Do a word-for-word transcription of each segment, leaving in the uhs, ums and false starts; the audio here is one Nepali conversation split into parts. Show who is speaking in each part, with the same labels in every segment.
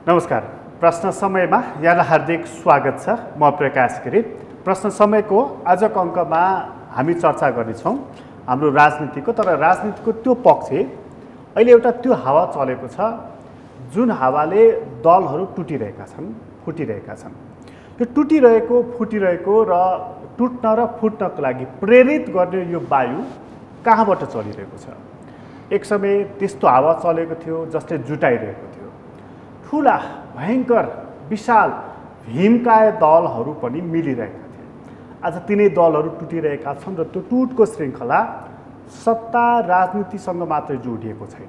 Speaker 1: नमस्कार। प्रश्न समयमा यहाँलाई हार्दिक स्वागत छ। म प्रकाश गिरी। प्रश्न समयको आजको अङ्कमा हामी चर्चा गर्नेछौँ हाम्रो राजनीतिको, तर राजनीतिको त्यो पक्ष अहिले एउटा त्यो हावा चलेको छ जुन हावाले दलहरू टुटिरहेका छन्, फुटिरहेका छन्। यो टुटिरहेको, फुटिरहेको र टुट्न र फुट्नको लागि प्रेरित गर्ने यो वायु कहाँबाट चलिरहेको छ? एक समय त्यस्तो हावा चलेको थियो जसले जुटाइरहेको थियो। ठुला भयङ्कर विशाल भीमकाय दलहरू पनि मिलिरहेका थिए। आज तिनै दलहरू टुटिरहेका छन् र त्यो टुटको श्रृङ्खला सत्ता राजनीतिसँग मात्रै जोडिएको छैन।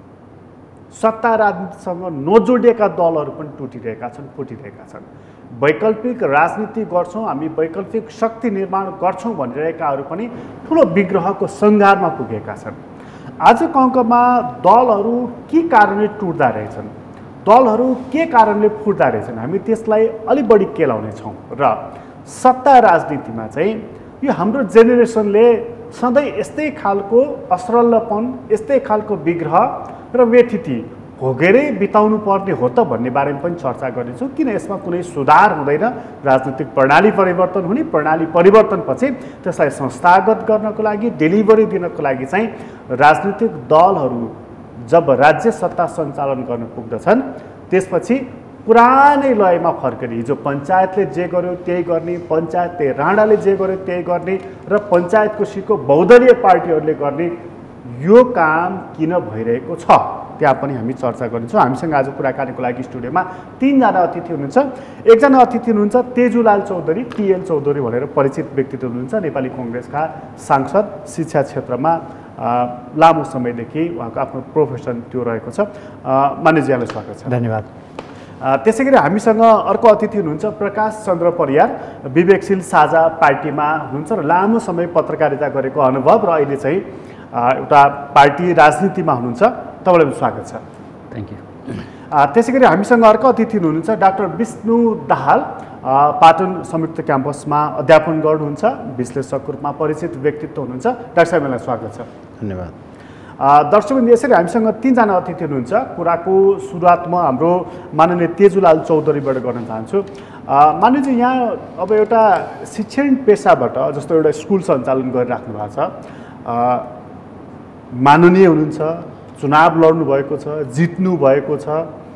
Speaker 1: सत्ता राजनीतिसँग नजोडिएका दलहरू पनि टुटिरहेका छन्, फुटिरहेका छन्। वैकल्पिक राजनीति गर्छौँ हामी, वैकल्पिक शक्ति निर्माण गर्छौँ भनिरहेकाहरू पनि ठुलो विग्रहको सङ्घारमा पुगेका छन्। आजको अङ्कमा दलहरू के कारणले टुट्दा रहेछन्, दलहरू के कारणले फुट्दा रहेछन्, हामी त्यसलाई अलि बढी केलाउनेछौँ। र सत्ता राजनीतिमा चाहिँ यो हाम्रो जेनेरेसनले सधैँ यस्तै खालको असरल्लपन, यस्तै खालको विग्रह र व्यथिति भोगेरै बिताउनु पर्ने हो त भन्ने बारेमा पनि चर्चा गर्नेछौँ। किन यसमा कुनै सुधार हुँदैन? राजनीतिक प्रणाली परिवर्तन हुने, प्रणाली परिवर्तनपछि त्यसलाई संस्थागत गर्नको लागि, डेलिभरी दिनको लागि चाहिँ राजनीतिक दलहरू जब राज्य सत्ता सञ्चालन गर्न पुग्दछन् त्यसपछि पुरानै लयमा फर्कने, हिजो पञ्चायतले जे गर्यो त्यही गर्ने, पञ्चायतले राणाले जे गर्यो त्यही गर्ने र पञ्चायतको सिटको बहुदलीय पार्टीहरूले गर्ने यो काम किन भइरहेको छ त्यहाँ पनि हामी चर्चा गर्नेछौँ। हामीसँग आज कुराकानीको लागि स्टुडियोमा तीनजना अतिथि हुनुहुन्छ। एकजना अतिथि हुनुहुन्छ तेजुलाल चौधरी, टिएल चौधरी भनेर परिचित व्यक्तित्व हुनुहुन्छ। नेपाली कङ्ग्रेसका सांसद, शिक्षा क्षेत्रमा लामो समयदेखि उहाँको आफ्नो प्रोफेसन त्यो रहेको छ। मान्यजीलाई स्वागत छ।
Speaker 2: धन्यवाद।
Speaker 1: त्यसै गरी हामीसँग अर्को अतिथि हुनुहुन्छ प्रकाश चन्द्र परियार, विवेकशील साझा पार्टीमा हुनुहुन्छ र लामो समय पत्रकारिता गरेको अनुभव र अहिले चाहिँ एउटा पार्टी राजनीतिमा हुनुहुन्छ। तपाईँलाई स्वागत छ।
Speaker 2: Thank you.
Speaker 1: त्यसै गरी हामीसँग अर्को अतिथि हुनुहुन्छ डाक्टर विष्णु दाहाल, पाटन संयुक्त क्याम्पसमा अध्यापन गर्नुहुन्छ, विश्लेषकको रूपमा परिचित व्यक्तित्व हुनुहुन्छ। डाक्टर साहबलाई स्वागत छ।
Speaker 2: धन्यवाद।
Speaker 1: दर्शकवृन्द, यसरी हामीसँग तीनजना अतिथि हुनुहुन्छ। कुराको सुरुवात म हाम्रो माननीय तेजुलाल चौधरीबाट गर्न चाहन्छु। माननीयजी, यहाँ अब एउटा शिक्षण पेसाबाट जस्तो एउटा स्कुल सञ्चालन गरिराख्नु भएको छ, माननीय हुनुहुन्छ, चुनाव लड्नु भएको छ, जित्नु भएको छ।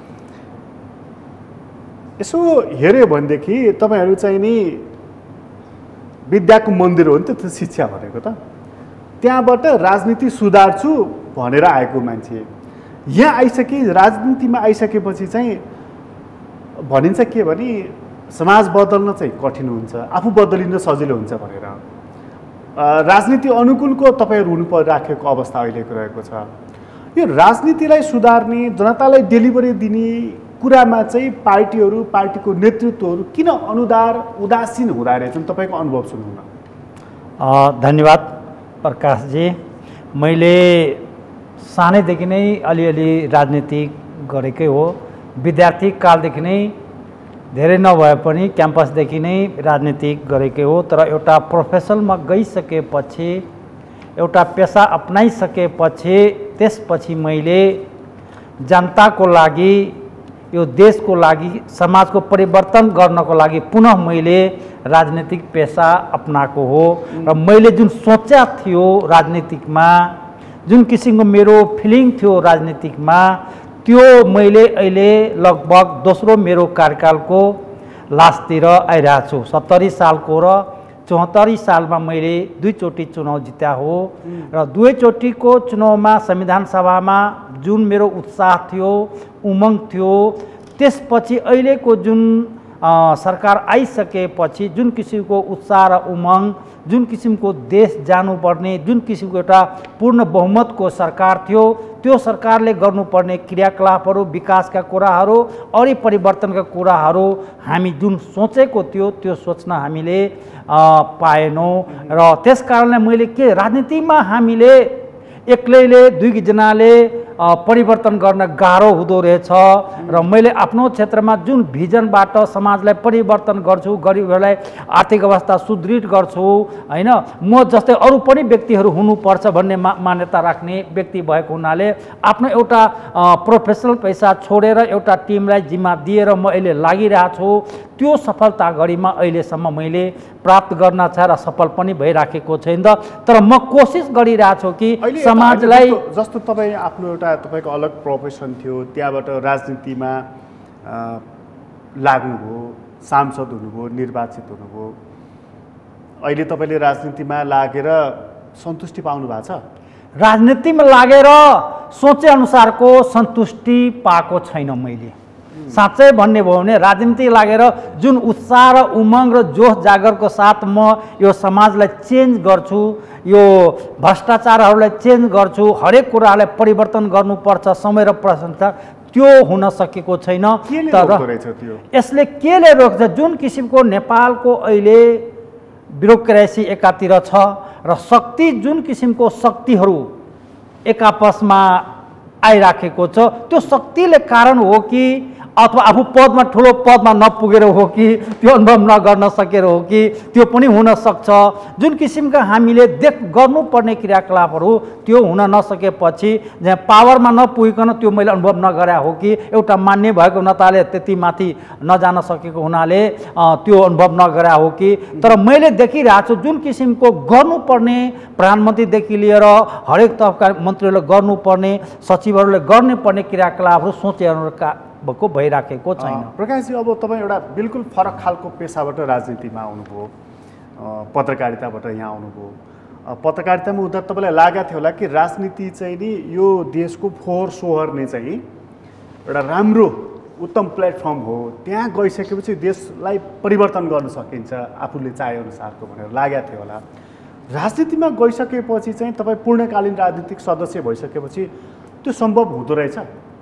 Speaker 1: यसो हेऱ्यो भनेदेखि तपाईँहरू चाहिँ नि विद्याको मन्दिर हो नि त त्यो शिक्षा भनेको त। त्यहाँबाट राजनीति सुधार्छु भनेर आएको मान्छे यहाँ आइसके, राजनीतिमा आइसकेपछि चाहिँ भनिन्छ के भने समाज बदल्न चाहिँ कठिन हुन्छ, आफू बदलिन सजिलो हुन्छ भनेर। राजनीति अनुकूलको तपाईँहरू हुनु परिराखेको अवस्था अहिलेको रहेको छ। यो राजनीतिलाई सुधार्ने, जनतालाई डेलिभरी दिने कुरामा चाहिँ पार्टीहरू, पार्टीको नेतृत्वहरू किन अनुदार उदासीन हुँदा रहेछन्? तपाईँको अनुभव सुन्नु न।
Speaker 2: धन्यवाद प्रकाशजी। मैले सानैदेखि नै अलिअलि राजनीति गरेकै हो। विद्यार्थी कालदेखि नै धेरै नभए पनि क्याम्पसदेखि नै राजनीति गरेकै हो। तर एउटा प्रोफेसनमा गइसकेपछि, एउटा पेसा अपनाइसकेपछि त्यसपछि मैले जनताको लागि, यो देशको लागि, समाजको परिवर्तन गर्नको लागि पुनः मैले राजनीतिक पेसा अपनाएको हो। र मैले जुन सोचा थियो राजनीतिकमा, जुन किसिमको मेरो फिलिङ थियो राजनीतिकमा, त्यो मैले अहिले लगभग दोस्रो मेरो कार्यकालको लास्टतिर आइरहेको छु। सत्तरी सालको र चौहत्तरी सालमा मैले दुईचोटि चुनाव जित्या हो र दुवैचोटिको चुनावमा संविधान सभामा जुन मेरो उत्साह थियो, उमङ्ग थियो, त्यसपछि अहिलेको जुन सरकार आइसकेपछि जुन किसिमको उत्साह र उमङ्ग, जुन किसिमको देश जानुपर्ने, जुन किसिमको एउटा पूर्ण बहुमतको सरकार थियो, त्यो सरकारले गर्नुपर्ने क्रियाकलापहरू, विकासका कुराहरू, अरू परिवर्तनका कुराहरू हामी जुन सोचेको थियो त्यो सोच्न हामीले पाएनौँ। र त्यस कारणले मैले के राजनीतिमा हामीले एक्लैले दुईजनाले परिवर्तन गर्न गाह्रो हुँदो रहेछ र मैले आफ्नो क्षेत्रमा जुन भिजनबाट समाजलाई परिवर्तन गर्छु, गरिबहरूलाई आर्थिक अवस्था सुदृढ गर्छु हैन, म जस्तै अरू पनि व्यक्तिहरू हुनुपर्छ भन्ने मा मान्यता राख्ने व्यक्ति भएको हुनाले आफ्नो एउटा प्रोफेसनल पैसा छोडेर एउटा टिमलाई जिम्मा दिएर म अहिले लागिरहेको छु। त्यो सफलता घडीमा अहिलेसम्म मैले प्राप्त गर्न छ र सफल पनि भइराखेको छैन, तर म कोसिस गरिरहेको छु कि समाजलाई
Speaker 1: जस्तो तपाईँ आफ्नो एउटा तपाईँको अलग प्रोफेसन थियो, त्यहाँबाट राजनीतिमा लाग्नुभयो, सांसद हुनुभयो, निर्वाचित हुनुभयो, अहिले तपाईँले राजनीतिमा लागेर सन्तुष्टि पाउनु भएको छ?
Speaker 2: राजनीतिमा लागेर सोचे अनुसारको सन्तुष्टि पाएको छैन मैले। साँच्चै भन्ने भयो भने राजनीति लागेर जुन उत्साह र उमङ्ग र जोस जागरको साथ म यो समाजलाई चेन्ज गर्छु, यो भ्रष्टाचारहरूलाई चेन्ज गर्छु, हरेक कुरालाई परिवर्तन गर्नुपर्छ समय र प्रशंसा, त्यो हुन सकेको छैन। तर यसले केले रोक्छ? जुन किसिमको नेपालको अहिले ब्युरोक्रेसी एकातिर छ र शक्ति जुन किसिमको शक्तिहरू एक आपसमा आइराखेको छ, त्यो शक्तिले कारण हो कि अथवा आफू पदमा ठुलो पदमा नपुगेर हो कि त्यो अनुभव नगर्न सकेर हो कि त्यो पनि हुन सक्छ। जुन किसिमका हामीले देख गर्नुपर्ने क्रियाकलापहरू त्यो हुन नसकेपछि जहाँ पावरमा नपुगिकन त्यो मैले अनुभव नगरे हो कि एउटा मान्य भएको हुनाले त्यति माथि नजान सकेको हुनाले त्यो अनुभव नगरे हो कि, तर मैले देखिरहेको छु जुन किसिमको गर्नुपर्ने प्रधानमन्त्रीदेखि लिएर हरेक तहका मन्त्रीहरूले गर्नुपर्ने, सचिवहरूले गर्नुपर्ने क्रियाकलापहरू सोचेहरूका भएको भइराखेको छैन।
Speaker 1: प्रकाशजी, अब तपाईँ एउटा बिल्कुल फरक खालको पेसाबाट राजनीतिमा आउनुभयो, पत्रकारिताबाट यहाँ आउनुभयो। पत्रकारितामा हुँदा तपाईँलाई लागेको थियो होला कि राजनीति चाहिँ नि यो देशको फोहोर सोहोर्ने चाहिँ एउटा राम्रो उत्तम प्लेटफर्म हो, त्यहाँ गइसकेपछि देशलाई परिवर्तन गर्न सकिन्छ आफूले चाहेअनुसारको भनेर लागेको थियो होला। राजनीतिमा गइसकेपछि चाहिँ तपाईँ पूर्णकालीन राजनीतिक सदस्य भइसकेपछि त्यो सम्भव हुँदो रहेछ?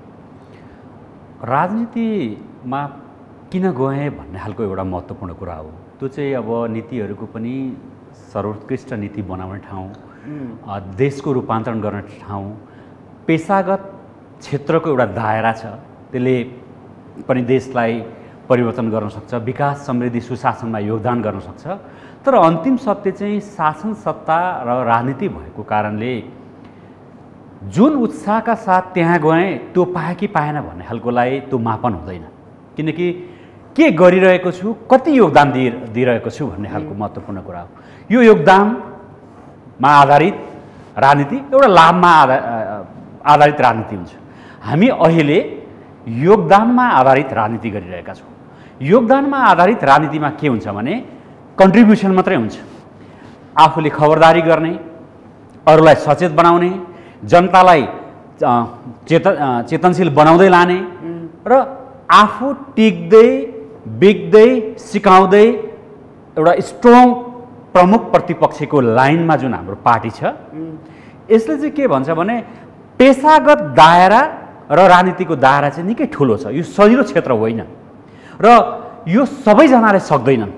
Speaker 3: राजनीतिमा किन गएँ भन्ने खालको एउटा महत्त्वपूर्ण कुरा हो। त्यो चाहिँ अब नीतिहरूको पनि सर्वोत्कृष्ट नीति बनाउने ठाउँ, देशको रूपान्तरण गर्ने ठाउँ, पेसागत क्षेत्रको एउटा दायरा छ, त्यसले पनि देशलाई परिवर्तन गर्न सक्छ, विकास समृद्धि सुशासनमा योगदान गर्न सक्छ। तर अन्तिम सत्य चाहिँ शासन सत्ता र राजनीति भएको कारणले जुन उत्साहका साथ त्यहाँ गएँ त्यो पाएँ कि पाएन भन्ने खालकोलाई त्यो मापन हुँदैन, किनकि के गरिरहेको छु, कति योगदान दिइ दिइरहेको छु भन्ने खालको महत्त्वपूर्ण कुरा हो। यो योगदानमा आधारित राजनीति एउटा लाभमा आधा आधारित राजनीति हुन्छ। हामी अहिले योगदानमा आधारित राजनीति गरिरहेका छौँ। योगदानमा आधारित राजनीतिमा के हुन्छ भने कन्ट्रिब्युसन मात्रै हुन्छ। आफूले खबरदारी गर्ने, अरूलाई सचेत बनाउने, जनतालाई चेतन चेतनशील बनाउँदै लाने र आफू टिक्दै बिग्दै सिकाउँदै एउटा स्ट्रङ प्रमुख प्रतिपक्षको लाइनमा जुन हाम्रो पार्टी छ, यसले चाहिँ के भन्छ भने पेसागत दायरा र राजनीतिको दायरा चाहिँ निकै ठुलो छ। यो सजिलो क्षेत्र होइन र यो सबैजनाले सक्दैनन्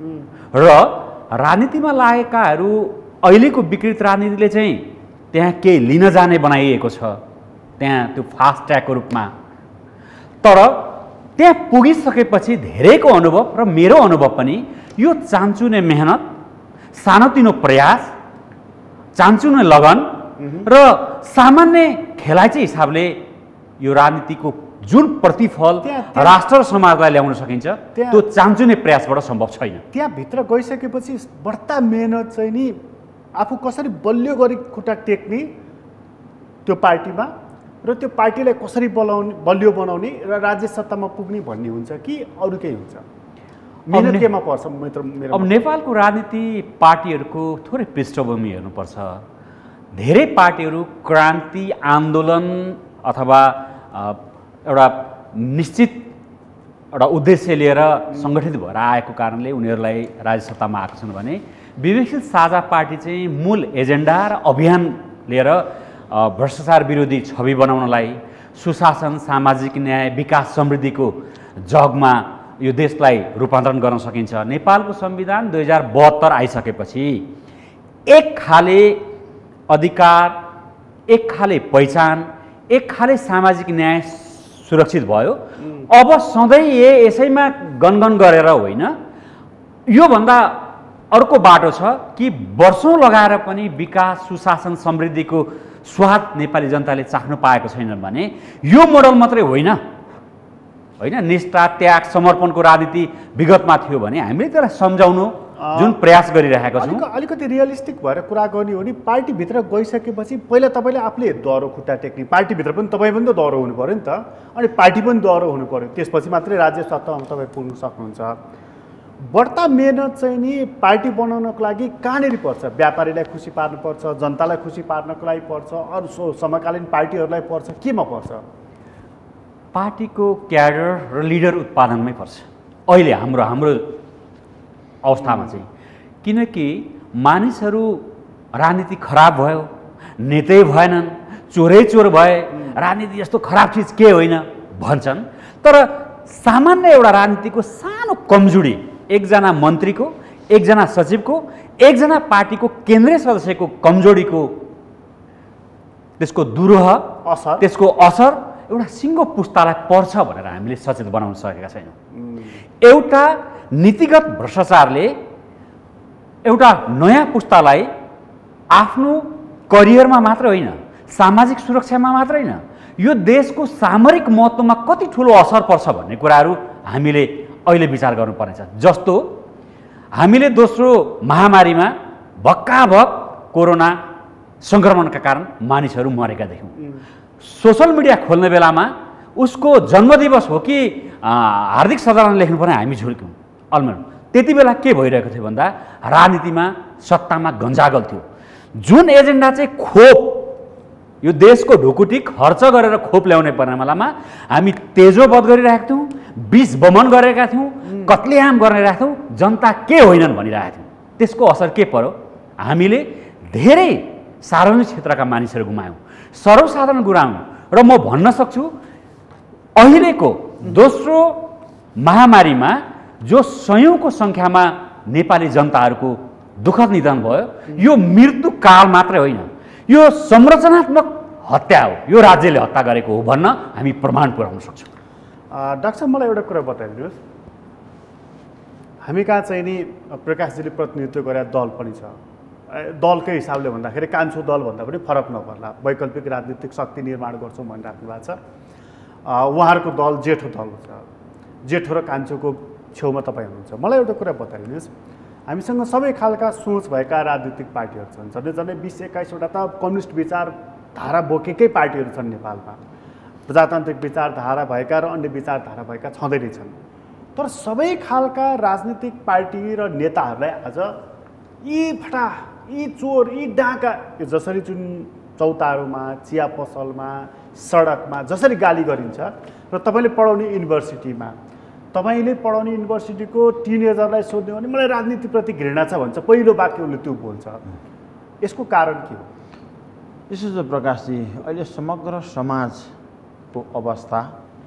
Speaker 3: र राजनीतिमा लागेकाहरू अहिलेको विकृत राजनीतिले चाहिँ त्यहाँ केही लिन जाने बनाइएको छ, त्यहाँ त्यो फास्ट ट्र्याकको रूपमा। तर त्यहाँ पुगिसकेपछि धेरैको अनुभव र मेरो अनुभव पनि यो चान्चुने मेहनत, सानोतिनो प्रयास, चान्चुने लगन र सामान्य खेलाइँची हिसाबले यो राजनीतिको जुन प्रतिफल राष्ट्र र समाजलाई ल्याउन सकिन्छ त्यो चान्चुने प्रयासबाट सम्भव छैन।
Speaker 1: त्यहाँभित्र गइसकेपछि बढ्ता मेहनत चाहिँ नि आफू कसरी बलियो गरी खुट्टा टेक्ने त्यो पार्टीमा र त्यो पार्टीलाई कसरी बलाउने बलियो बनाउने र राज्य सत्तामा पुग्ने भन्ने हुन्छ कि अरू केही हुन्छ? मेहनत केमा पर्छ? मेरो
Speaker 3: अब नेपालको राजनीति पार्टीहरूको थोरै पृष्ठभूमि हेर्नुपर्छ। धेरै पार्टीहरू क्रान्ति आन्दोलन अथवा एउटा निश्चित एउटा उद्देश्य लिएर सङ्गठित भएर आएको कारणले उनीहरूलाई राज्य सत्तामा आएको छन् भने विवेकशील साझा पार्टी चाहिँ मूल एजेन्डा र अभियान लिएर भ्रष्टाचार विरोधी छवि बनाउनलाई, सुशासन, सामाजिक न्याय, विकास समृद्धिको जगमा यो देशलाई रूपान्तरण गर्न सकिन्छ। नेपालको संविधान दुई हजार बहत्तर आइसकेपछि एक खाले अधिकार, एक खाले पहिचान, एक खाले सामाजिक न्याय सुरक्षित भयो। अब सधैँ ए यसैमा गनगन गरेर होइन, योभन्दा अर्को बाटो छ कि वर्षौँ लगाएर पनि विकास, सुशासन, समृद्धिको स्वाद नेपाली जनताले चाख्न पाएको छैनन् भने यो मोडल मात्रै होइन होइन निष्ठा, त्याग, समर्पणको राजनीति विगतमा थियो भने हामीले त्यसलाई सम्झाउनु जुन प्रयास गरिरहेका छौँ।
Speaker 1: अलिकति रियलिस्टिक भएर कुरा गर्ने हो नि, पार्टीभित्र गइसकेपछि पहिला तपाईँले आफूले दह्रो खुट्टा टेक्ने, पार्टीभित्र पनि तपाईँ पनि त दह्रो हुनु पऱ्यो नि त, अनि पार्टी पनि दह्रो हुनु पऱ्यो, त्यसपछि मात्रै राज्य सत्तामा तपाईँ पुग्न सक्नुहुन्छ। बढ्ता मेहनत चाहिँ नि पार्टी बनाउनको लागि कहाँनिर पर्छ? व्यापारीलाई खुसी पार्नुपर्छ, जनतालाई खुसी पार्नको लागि पर्छ, अरू सो समकालीन पार्टीहरूलाई पर्छ, केमा पर्छ?
Speaker 3: पार्टीको क्याडर र लिडर उत्पादनमै पर्छ अहिले हाम्रो हाम्रो अवस्थामा चाहिँ। किनकि मानिसहरू राजनीति खराब भयो, नेतै भएनन्, चोरै चोर भए, राजनीति यस्तो खराब चिज के होइन भन्छन्। तर सामान्य एउटा राजनीतिको सानो कमजोरी एकजना मन्त्रीको, एकजना सचिवको, एकजना पार्टीको केन्द्रीय सदस्यको कमजोरीको त्यसको दुरूह
Speaker 1: असर
Speaker 3: त्यसको असर एउटा सिङ्गो पुस्तालाई पर्छ भनेर हामीले सचेत बनाउन सकेका छैनौँ। एउटा नीतिगत भ्रष्टाचारले एउटा नयाँ पुस्तालाई आफ्नो करियरमा मात्र होइन, सामाजिक सुरक्षामा मात्र होइन, यो देशको सामरिक महत्त्वमा कति ठुलो असर पर्छ भन्ने कुराहरू हामीले अहिले विचार गर्नुपर्नेछ। जस्तो हामीले दोस्रो महामारीमा भक्काभक कोरोना सङ्क्रमणका कारण मानिसहरू मरेका देख्यौँ। सोसल मिडिया खोल्ने बेलामा उसको जन्मदिवस हो कि हार्दिक श्रद्धाञ्जली लेख्नुपर्ने हामी झुल्क्यौँ अलमल। त्यति बेला के भइरहेको थियो भन्दा राजनीतिमा सत्तामा गन्जागल थियो। जुन एजेन्डा चाहिँ खोप, यो देशको ढुकुटी खर्च गरेर खोप ल्याउने बेलामा हामी तेजोवध गरिरहेका थियौँ, विष बमन गरेका थियौँ, कत्लेआम गरिरहेका थियौँ, जनता के होइनन् भनिरहेका थियौँ। त्यसको असर के पर्यो? हामीले धेरै सार्वजनिक क्षेत्रका मानिसहरू गुमायौँ, सर्वसाधारण गुमायौँ। र म भन्न सक्छु अहिलेको दोस्रो महामारीमा जो सयौँको सङ्ख्यामा नेपाली जनताहरूको दुःखद निधन भयो, यो मृत्युकाल मात्रै होइन, यो संरचनात्मक हत्या हो, यो राज्यले हत्या गरेको हो भन्न हामी प्रमाण पुर्याउन सक्छौँ।
Speaker 1: डाक्टर साहब, मलाई एउटा कुरा बताइदिनुहोस्, हामी कहाँ चाहिँ नि प्रकाशजीले प्रतिनिधित्व गरेका दल पनि छ। दलकै हिसाबले भन्दाखेरि कान्छो दल भन्दा पनि फरक नपर्ला, वैकल्पिक राजनीतिक शक्ति निर्माण गर्छौँ भनिराख्नु भएको छ। उहाँहरूको दल जेठो दल छ, जेठो र कान्छोको छेउमा तपाईँ हुनुहुन्छ। मलाई एउटा कुरा बताइदिनुहोस्, हामीसँग सबै खालका सोच भएका राजनीतिक पार्टीहरू छन्, झन्डै झन्डै बिस एक्काइसवटा त कम्युनिस्ट विचारधारा बोकेकै पार्टीहरू छन् नेपालमा, प्रजातान्त्रिक विचारधारा भएका र अन्य विचारधारा भएका छँदै नै छन्। तर सबै खालका राजनीतिक पार्टी र नेताहरूलाई आज यी फटा, यी चोर, यी डाका, यो जसरी जुन चौतारोमा, चिया पसलमा, सडकमा जसरी गाली गरिन्छ, र तपाईँले पढाउने युनिभर्सिटीमा, तपाईँले पढाउने युनिभर्सिटीको टिनेजरलाई सोध्ने भने मलाई राजनीतिप्रति घृणा छ भन्छ, पहिलो वाक्य उसले त्यो बोल्छ। यसको कारण के हो?
Speaker 4: यसो छ प्रकाशजी, अहिले समग्र समाजको अवस्था,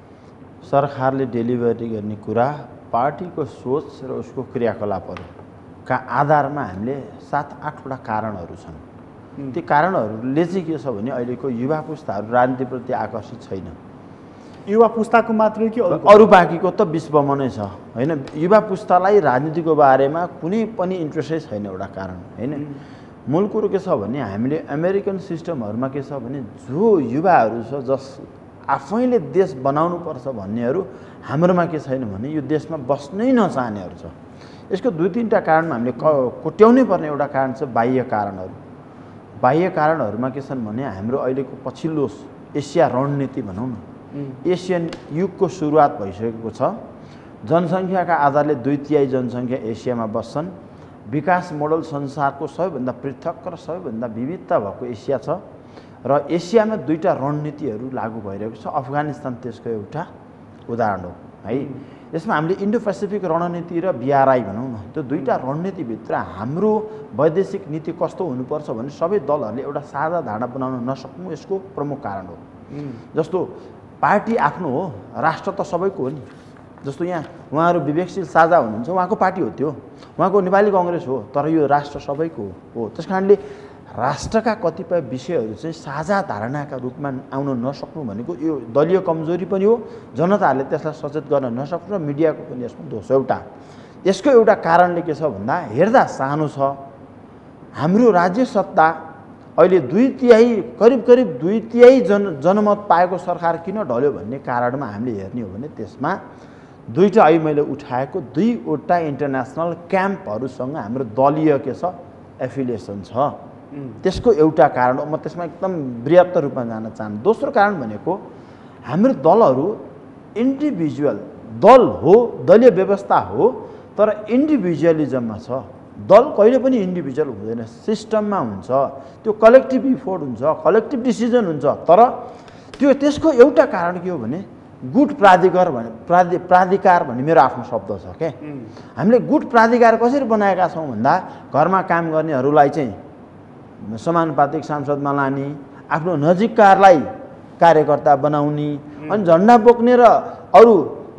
Speaker 4: सरकारले डेलिभरी गर्ने कुरा, पार्टीको सोच र उसको क्रियाकलापहरूका आधारमा हामीले सात आठवटा कारणहरू छन्। ती कारणहरूले चाहिँ के छ भने अहिलेको युवा पुस्ताहरू राजनीतिप्रति आकर्षित छैन।
Speaker 1: युवा पुस्ताको मात्रै कि
Speaker 4: अरू बाँकीको त विश्वमा नै छ होइन। युवा पुस्तालाई राजनीतिको बारेमा कुनै पनि इन्ट्रेस्टै छैन, एउटा कारण होइन। मूल कुरो के छ भने हामीले अमेरिकन सिस्टमहरूमा के छ भने जो युवाहरू छ, जस आफैले देश बनाउनुपर्छ भन्नेहरू, हाम्रोमा के छैन भने यो देशमा बस्नै नचाहनेहरू छ। यसको दुई तिनवटा कारणमा हामीले कोट्याउनै पर्ने एउटा कारण छ बाह्य कारणहरू। बाह्य कारणहरूमा के छन् भने हाम्रो अहिलेको पछिल्लो एसिया रणनीति भनौँ न, एसियन युगको सुरुवात भइसकेको छ। जनसङ्ख्याका आधारले दुई तिहाई जनसङ्ख्या एसियामा बस्छन्। विकास मोडल संसारको सबैभन्दा पृथक र सबैभन्दा विविधता भएको एसिया छ, र एसियामा दुईवटा रणनीतिहरू लागू भइरहेको छ। अफगानिस्तान त्यसको एउटा उदाहरण हो है। यसमा हामीले इन्डो पेसिफिक रणनीति र बिआरआई भनौँ न, त्यो दुईवटा रणनीतिभित्र हाम्रो वैदेशिक नीति कस्तो हुनुपर्छ भने सबै दलहरूले एउटा साझा धारणा बनाउन नसक्नु यसको प्रमुख कारण हो। जस्तो पार्टी आफ्नो हो, राष्ट्र त सबैको हो नि। जस्तो यहाँ उहाँहरू विवेकशील साझा हुनुहुन्छ, उहाँको पार्टी हो त्यो, उहाँको नेपाली कङ्ग्रेस हो, तर यो राष्ट्र सबैको हो। त्यस कारणले राष्ट्रका कतिपय विषयहरू चाहिँ साझा धारणाका रूपमा आउन नसक्नु भनेको यो दलीय कमजोरी पनि हो, जनताहरूले त्यसलाई सचेत गर्न नसक्नु र मिडियाको पनि यसमा दोष एउटा। यसको एउटा कारणले के छ भन्दा हेर्दा सानो छ, हाम्रो राज्य सत्ता अहिले दुई तिहाई करिब करिब दुई तिहाई जन जनमत पाएको सरकार किन ढल्यो भन्ने कारणमा हामीले हेर्ने हो भने त्यसमा दुईवटा अहिले मैले उठाएको दुईवटा इन्टरनेसनल क्याम्पहरूसँग हाम्रो दलीय के छ एफिलिएसन छ। त्यसको एउटा कारण हो, म त्यसमा एकदम बृहत्तर रूपमा जान चाहन्छु। दोस्रो कारण भनेको हाम्रो दलहरू इन्डिभिजुअल दल हो, दलीय व्यवस्था हो, तर इन्डिभिजुअलिजममा छ। दल कहिले पनि इन्डिभिजुअल हुँदैन, सिस्टममा हुन्छ, त्यो कलेक्टिभ इफोर्ट हुन्छ, कलेक्टिभ डिसिजन हुन्छ। तर त्यो त्यसको एउटा कारण के हो भने गुट प्राधिकार भने प्राधि प्राधिकार भन्ने मेरो आफ्नो शब्द छ के। हामीले गुट प्राधिकार कसरी बनाएका छौँ भन्दा घरमा काम गर्नेहरूलाई चाहिँ समानुपातिक सांसदमा लाने, आफ्नो नजिककाहरूलाई कार्यकर्ता बनाउने, अनि झन्डा बोक्ने र अरू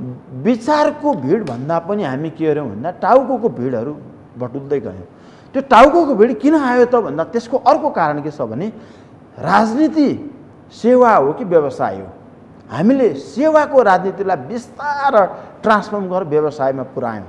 Speaker 4: विचारको भिडभन्दा पनि हामी के गर्यौँ भन्दा टाउको भिडहरू बटुल्दै गयौँ। त्यो टाउको भिड किन आयो त भन्दा त्यसको अर्को कारण के छ भने राजनीति सेवा हो कि व्यवसाय हो। हामीले सेवाको राजनीतिलाई बिस्तारै ट्रान्सफर्म गरेर व्यवसायमा पुर्यायौँ।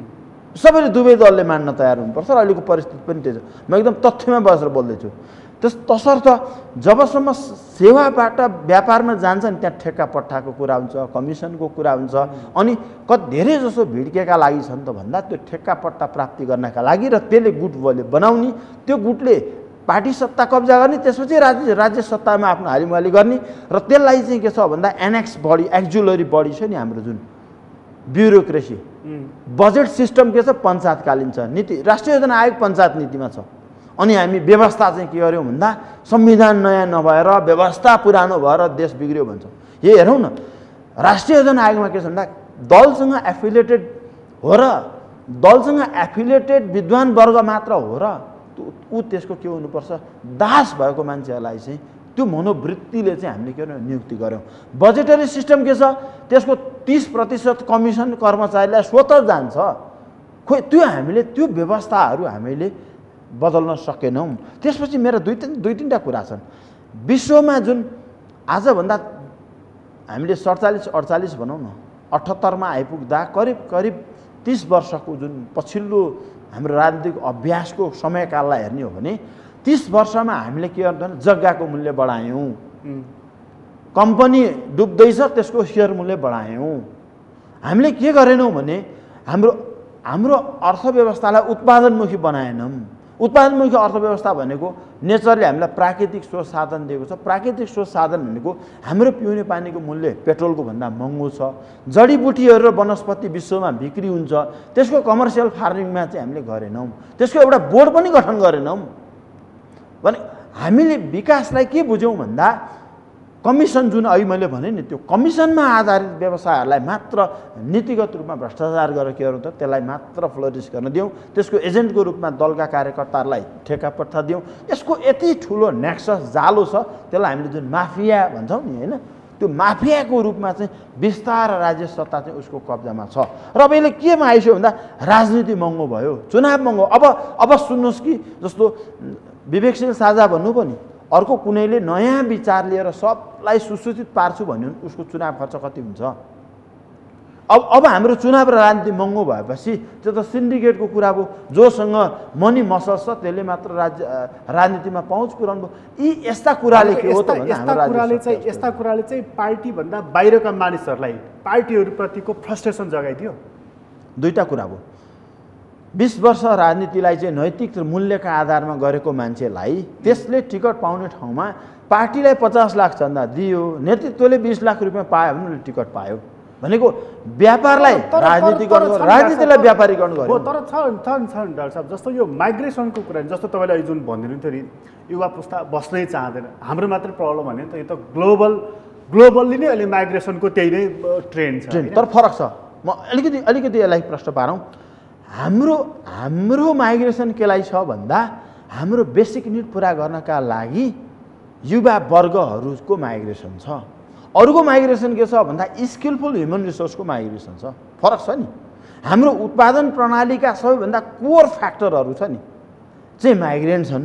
Speaker 4: सबैले दुवै दलले मान्न तयार हुनुपर्छ र अहिलेको परिस्थिति पनि त्यही छ। म एकदम तथ्यमा बसेर बोल्दैछु। त्यस तसर्थ जबसम्म सेवाबाट व्यापारमा जान्छ नि त्यहाँ ठेक्का पट्टाको कुरा हुन्छ, कमिसनको कुरा हुन्छ, अनि कति धेरै जसो भिड्केका लागि छन् त भन्दा त्यो ठेक्का पट्टा प्राप्ति गर्नका लागि र त्यसले गुट बनाउने, त्यो गुटले पार्टी सत्ता कब्जा गर्ने, त्यसपछि राज्य राज्य सत्तामा आफ्नो हालिमुहाली गर्ने र त्यसलाई चाहिँ के छ भन्दा एनेक्स बडी एक्जुलरी बडी छ नि हाम्रो जुन ब्युरोक्रेसी बजेट सिस्टम के छ पञ्चायतकालीन छ, नीति राष्ट्रिय योजना आयोग पञ्चायत नीतिमा छ। अनि हामी व्यवस्था चाहिँ के गर्यौँ भन्दा संविधान नयाँ नभएर व्यवस्था पुरानो भएर देश बिग्रियो भन्छ। यही हेरौँ न, राष्ट्रिय योजना आयोगमा के छ भन्दा दलसँग एफिलिएटेड हो र दलसँग एफिलिएटेड विद्वान वर्ग मात्र हो र ऊ त्यसको के हुनुपर्छ दास भएको मान्छेहरूलाई चाहिँ त्यो मनोवृत्तिले चाहिँ हामीले के गर्यौँ नियुक्ति गऱ्यौँ। बजेटरी सिस्टम के छ त्यसको तीस प्रतिशत कमिसन कर्मचारीलाई स्वतः जान्छ। खोइ त्यो हामीले त्यो व्यवस्थाहरू हामीले बदल्न सकेनौँ। त्यसपछि मेरो दुई तिन दुई तिनवटा कुरा छन्। विश्वमा जुन आजभन्दा हामीले सडचालिस अडचालिस भनौँ न अठहत्तरमा आइपुग्दा करिब करिब तीस वर्षको जुन पछिल्लो हाम्रो राजनीतिक अभ्यासको समयकाललाई हेर्ने हो भने तीस वर्षमा हामीले के गर्छौँ भने जग्गाको मूल्य बढायौँ, कम्पनी डुब्दैछ त्यसको सेयर मूल्य बढायौँ। हामीले के गरेनौँ भने हाम्रो हाम्रो अर्थव्यवस्थालाई उत्पादनमुखी बनाएनौँ। उत्पादनमुखी अर्थव्यवस्था भनेको नेचरले हामीलाई प्राकृतिक स्रोत साधन दिएको छ। प्राकृतिक स्रोत साधन भनेको हाम्रो पिउने पानीको मूल्य पेट्रोलको भन्दा महँगो छ। जडीबुटीहरू र वनस्पति विश्वमा बिक्री हुन्छ, त्यसको कमर्सियल फार्मिङमा चाहिँ हामीले गरेनौँ। त्यसको एउटा बोर्ड पनि गठन गरेनौँ। भने हामीले विकासलाई के बुझ्यौँ भन्दा कमिसन जुन अहिले मैले भने नि त्यो कमिसनमा आधारित व्यवसायहरूलाई मात्र नीतिगत रूपमा भ्रष्टाचार गरेर के गरौँ त त्यसलाई मात्र फ्लोरिस गर्न दियौँ, त्यसको एजेन्टको रूपमा दलका कार्यकर्ताहरूलाई ठेक्का पट्टा दियौँ। यसको यति ठुलो नेक्सस जालो छ, त्यसलाई हामीले जुन माफिया भन्छौँ नि होइन, त्यो माफियाको रूपमा चाहिँ बिस्तारै राज्य सत्ता चाहिँ उसको कब्जामा छ। र अब यसले केमा आइसक्यो भन्दा राजनीति महँगो भयो, चुनाव महँगो। अब अब सुन्नुहोस् कि जस्तो विवेकशील साझा भन्नु पनि अर्को कुनैले नयाँ विचार लिएर सबलाई सुसूचित पार्छु भन्यो भने उसको चुनाव खर्च कति हुन्छ। अब अब हाम्रो चुनाव र राजनीति महँगो भएपछि त्यो त सिन्डिकेटको कुरा भयो। जोसँग मनी मसल छ त्यसले मात्र राज्य राजनीतिमा पहुँच पुर्याउनु भयो। यी यस्ता कुराले के हो त भन्दा
Speaker 1: यस्ता कुराले चाहिँ यस्ता कुराले चाहिँ पार्टीभन्दा बाहिरका मानिसहरूलाई पार्टीहरूप्रतिको फ्रस्ट्रेसन जगाइदियो।
Speaker 4: दुईवटा कुरा भयो। बीस वर्ष राजनीतिलाई चाहिँ नैतिक मूल्यका आधारमा गरेको मान्छेलाई त्यसले टिकट पाउने ठाउँमा पार्टीलाई पचास लाख चन्दा दियो, नेतृत्वले बीस लाख रुपियाँ पायो भने उसले टिकट पायो भनेको व्यापारलाई राजनीतिकरण राजनीतिलाई व्यापारीकरण गर्यो।
Speaker 1: तर छ छन् छन् डाक्टर साहब, जस्तो यो माइग्रेसनको कुरा जस्तो तपाईँले अहिले जुन भनिदिनु थियो युवा पुस्ता बस्नै चाहँदैन, हाम्रो मात्रै प्रब्लम भने त यो त ग्लोबल ग्लोबल्ली नै अहिले माइग्रेसनको त्यही नै ट्रेन्ड छ।
Speaker 4: तर फरक छ। म अलिकति अलिकति यसलाई प्रश्न पारौँ। हाम्रो हाम्रो माइग्रेसन केलाई छ भन्दा हाम्रो बेसिक निड पुरा गर्नका लागि युवा वर्गहरूको माइग्रेसन छ। अरूको माइग्रेसन के छ भन्दा स्किलफुल ह्युमन रिसोर्सको माइग्रेसन छ। फरक छ नि। हाम्रो उत्पादन प्रणालीका सबैभन्दा कोर फ्याक्टरहरू छ नि चाहिँ माइग्रेन्ट छन्।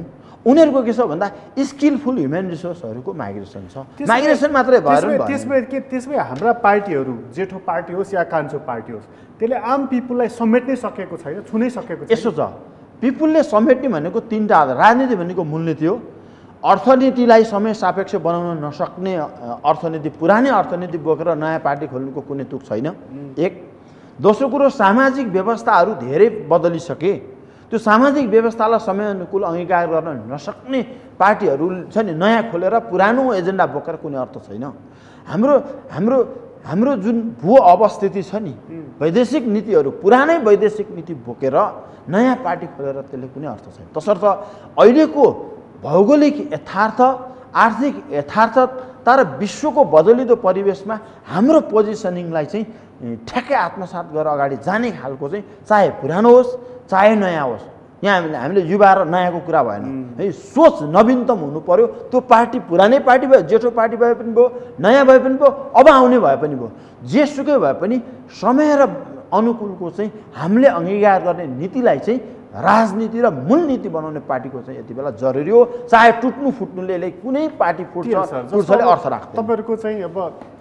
Speaker 4: उनीहरूको के छ भन्दा स्किलफुल ह्युमन रिसोर्सहरूको माइग्रेसन छ। माइग्रेसन मात्रै भएर पनि
Speaker 1: त्यसमै के त्यसमै हाम्रा पार्टीहरू जेठो पार्टी होस् या कान्छो पार्टी होस् त्यसले आम पिपुललाई समेट्नै सकेको छैन, छुनै सकेको छैन।
Speaker 4: यसो छ, पिपुलले समेट्ने भनेको तिनवटा आधार। राजनीति भनेको मूलनीति हो। अर्थनीतिलाई समय सापेक्ष बनाउन नसक्ने अर्थनीति, पुरानै अर्थनीति बोकेर नयाँ पार्टी खोल्नुको कुनै तुक छैन, एक। दोस्रो कुरो, सामाजिक व्यवस्थाहरू धेरै बदलिसके, त्यो सामाजिक व्यवस्थालाई समयानुकूल अंगीकार गर्न नसक्ने पार्टीहरू छ नि, नयाँ खोलेर पुरानो एजेन्डा बोकेर कुनै अर्थ छैन। हाम्रो हाम्रो हाम्रो जुन भू अवस्थिति छ नि, वैदेशिक नीतिहरू पुरानै वैदेशिक नीति बोकेर नयाँ पार्टी खोलेर त्यसले कुनै अर्थ छैन। तसर्थ अहिलेको भौगोलिक यथार्थ, आर्थिक यथार्थता र विश्वको बदलिदो परिवेशमा हाम्रो पोजिसनिङलाई चाहिँ ठ्याक्कै आत्मसात गरेर अगाडि जाने खालको चाहिँ चाहे पुरानो होस् चाहे नयाँ होस्, यहाँ हामीले हामीले युवा र नयाँको कुरा भएन है, सोच नवीनतम हुनु पर्यो। त्यो पार्टी पुरानै पार्टी भयो, जेठो पार्टी भए पनि भयो, नयाँ भए पनि भयो, अब आउने भए पनि भयो, जेसुकै भए पनि समय र अनुकूलको चाहिँ हामीले अंगीकार गर्ने नीतिलाई चाहिँ राजनीति र मूलनीति बनाउने पार्टीको चाहिँ यति बेला जरुरी हो। चाहे टुट्नु फुट्नुले कुनै पार्टी फुट्छ फुट्छले अर्थ राख्छ।
Speaker 1: तपाईँहरूको चाहिँ अब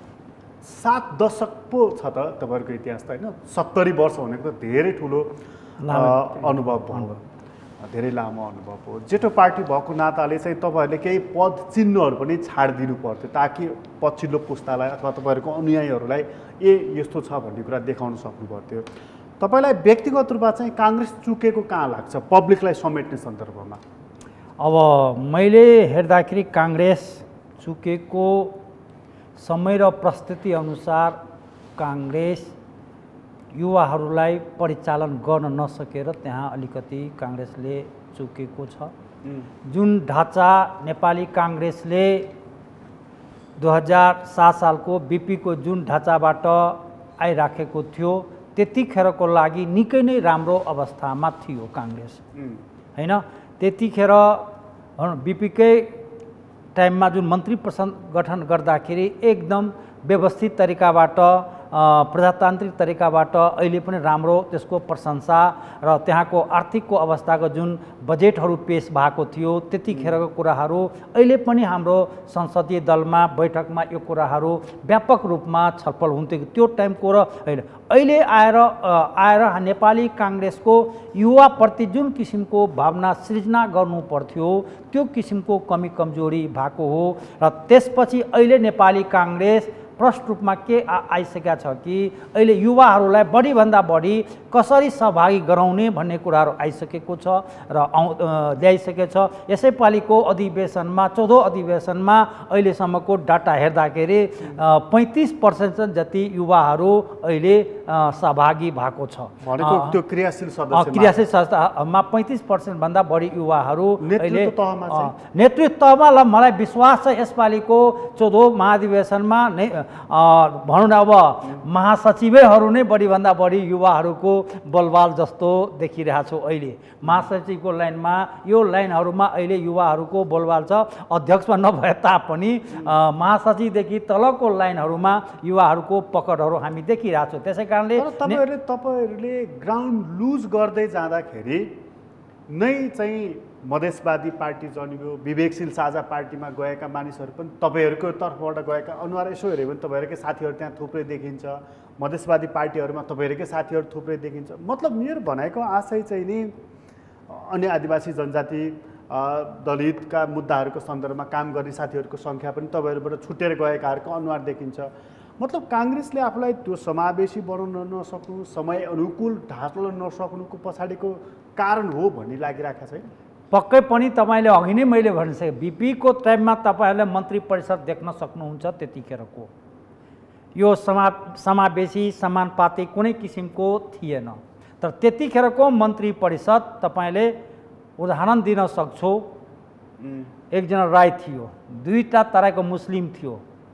Speaker 1: सात दशक पो छ त तपाईँहरूको इतिहास त होइन, सत्तरी वर्ष भनेको त धेरै ठुलो अनुभव भयो, धेरै लामो अनुभव हो। जेठो पार्टी भएको नाताले चाहिँ तपाईँहरूले केही पद चिन्हहरू पनि छाडिदिनु पर्थ्यो ताकि पछिल्लो पुस्तालाई अथवा तपाईँहरूको अनुयायीहरूलाई ए यस्तो छ भन्ने कुरा देखाउन सक्नु पर्थ्यो। तपाईँलाई व्यक्तिगत रूपमा चाहिँ काङ्ग्रेस चुकेको कहाँ लाग्छ पब्लिकलाई समेट्ने सन्दर्भमा?
Speaker 2: अब मैले हेर्दाखेरि काङ्ग्रेस चुकेको समय र परिस्थिति अनुसार काङ्ग्रेस युवाहरूलाई परिचालन गर्न नसकेर त्यहाँ अलिकति काङ्ग्रेसले चुकेको छ। जुन ढाँचा नेपाली काङ्ग्रेसले दुई हजार सात सालको बिपीको जुन ढाँचाबाट आइराखेको थियो त्यतिखेरको लागि निकै नै राम्रो अवस्थामा थियो काङ्ग्रेस हैन। त्यतिखेर बिपीकै टाइममा जुन मन्त्री परिषद गठन गर्दाखेरि एकदम व्यवस्थित तरिकाबाट प्रजातान्त्रिक तरिकाबाट अहिले पनि राम्रो त्यसको प्रशंसा र त्यहाँको आर्थिकको अवस्थाको जुन बजेटहरू पेश भएको थियो त्यतिखेरको कुराहरू अहिले पनि हाम्रो संसदीय दलमा बैठकमा यो कुराहरू व्यापक रूपमा छलफल हुन्थ्यो त्यो टाइमको र होइन। अहिले आएर आएर नेपाली काङ्ग्रेसको युवाप्रति जुन किसिमको भावना सृजना गर्नु पर्थ्यो त्यो किसिमको कमी कमजोरी भएको हो र त्यसपछि अहिले नेपाली काङ्ग्रेस प्रष्ट रूपमा के आइसकेका छ कि अहिले युवाहरूलाई बढीभन्दा बढी कसरी सहभागी गराउने भन्ने कुराहरू आइसकेको छ र ल्याइसकेको छ। यसैपालिको अधिवेशनमा चौधौँ अधिवेशनमा अहिलेसम्मको डाटा हेर्दाखेरि पैँतिस पर्सेन्ट जति युवाहरू अहिले सहभागी भएको छ।
Speaker 1: त्यो क्रियाशील सदस्य
Speaker 2: क्रियाशील संस्थामा पैँतिस पर्सेन्टभन्दा बढी युवाहरू अहिले
Speaker 1: नेतृत्व
Speaker 2: तहमा ल मलाई विश्वास छ यसपालिको चौधौँ महाधिवेशनमा नै भनौँ न अब महासचिवैहरू नै बढीभन्दा बढी युवाहरूको बलबाल जस्तो देखिरहेको छु। अहिले महासचिवको लाइनमा यो लाइनहरूमा अहिले युवाहरूको बोलबाल छ। अध्यक्षमा नभए तापनि महासचिवदेखि तलको लाइनहरूमा युवाहरूको पकडहरू हामी देखिरहेको छौँ। त्यसै कारणले
Speaker 1: तपाईँहरूले तपाईँहरूले ग्राउन्ड लुज गर्दै जाँदाखेरि नै चाहिँ मधेसवादी पार्टी जन्मियो, विवेकशील साझा पार्टीमा गएका मानिसहरू पनि तपाईँहरूको तर्फबाट गएका अनुहार यसो हेऱ्यो भने तपाईँहरूकै साथीहरू त्यहाँ थुप्रै देखिन्छ, मधेसवादी पार्टीहरूमा तपाईँहरूकै साथीहरू थुप्रै देखिन्छ। मतलब मेरो भनाइको आशय चाहिँ नि अन्य आदिवासी जनजाति दलितका मुद्दाहरूको सन्दर्भमा काम गर्ने साथीहरूको सङ्ख्या पनि तपाईँहरूबाट छुटेर गएकाहरूको अनुहार देखिन्छ। मतलब काङ्ग्रेसले आफूलाई त्यो समावेशी बनाउन नसक्नु, समय अनुकूल ढाल्न नसक्नुको पछाडिको कारण हो भन्ने लागिरहेको छ।
Speaker 2: पक्कै पनि तपाईँले अघि नै मैले भनिसकेँ बिपीको टाइममा तपाईँहरूले मन्त्री परिषद देख्न सक्नुहुन्छ। त्यतिखेरको यो समा समावेशी समानुपातिक कुनै किसिमको थिएन, तर त्यतिखेरको मन्त्री परिषद तपाईँले उदाहरण दिन सक्छौ। एकजना राई थियो, दुईवटा तराईको मुस्लिम थियो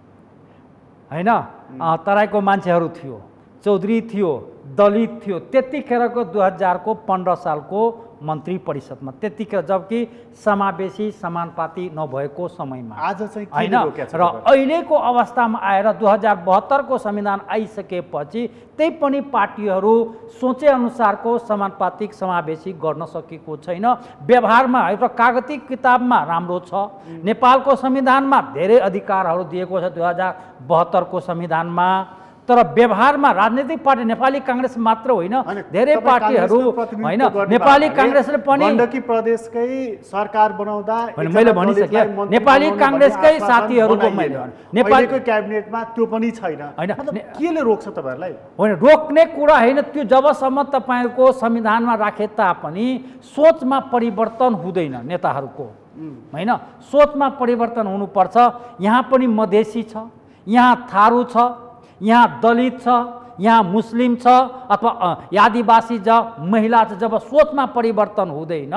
Speaker 2: होइन, तराईको मान्छेहरू थियो, चौधरी थियो, दलित थियो। त्यतिखेरको दुई हजारको पन्ध्र सालको मन्त्री परिषदमा त्यतिखेर, जबकि समावेशी समानुपाती नभएको समयमा
Speaker 1: आज चाहिँ के
Speaker 2: होइन।
Speaker 1: रोकेको छ
Speaker 2: र अहिलेको अवस्थामा आएर दुई हजार बहत्तरको संविधान आइसकेपछि त्यही पनि पार्टीहरू सोचेअनुसारको समानुपातिक समावेशी गर्न सकेको छैन। व्यवहारमा र कागती किताबमा राम्रो छ, नेपालको संविधानमा धेरै अधिकारहरू दिएको छ दुई हजार बहत्तरको संविधानमा, तर व्यवहारमा राजनीतिक पार्टी नेपाली काङ्ग्रेस मात्र होइन, धेरै पार्टीहरू होइन, नेपाली काङ्ग्रेसले पनि
Speaker 1: गण्डकी प्रदेशकै सरकार बनाउँदा
Speaker 2: मैले भनिसकेँ, नेपाली काङ्ग्रेसकै साथीहरूको मैले
Speaker 1: नेपालीको क्याबिनेटमा त्यो पनि छैन
Speaker 2: होइन।
Speaker 1: केले रोक्छ तपाईँहरूलाई?
Speaker 2: होइन, रोक्ने कुरा होइन त्यो, जबसम्म तपाईँको संविधानमा राखे तापनि सोचमा परिवर्तन हुँदैन नेताहरूको होइन, सोचमा परिवर्तन हुनुपर्छ। यहाँ पनि मधेसी छ, यहाँ थारू छ, यहाँ दलित छ, यहाँ मुस्लिम छ अथवा आदिवासी छ, महिला छ, जब सोचमा परिवर्तन हुँदैन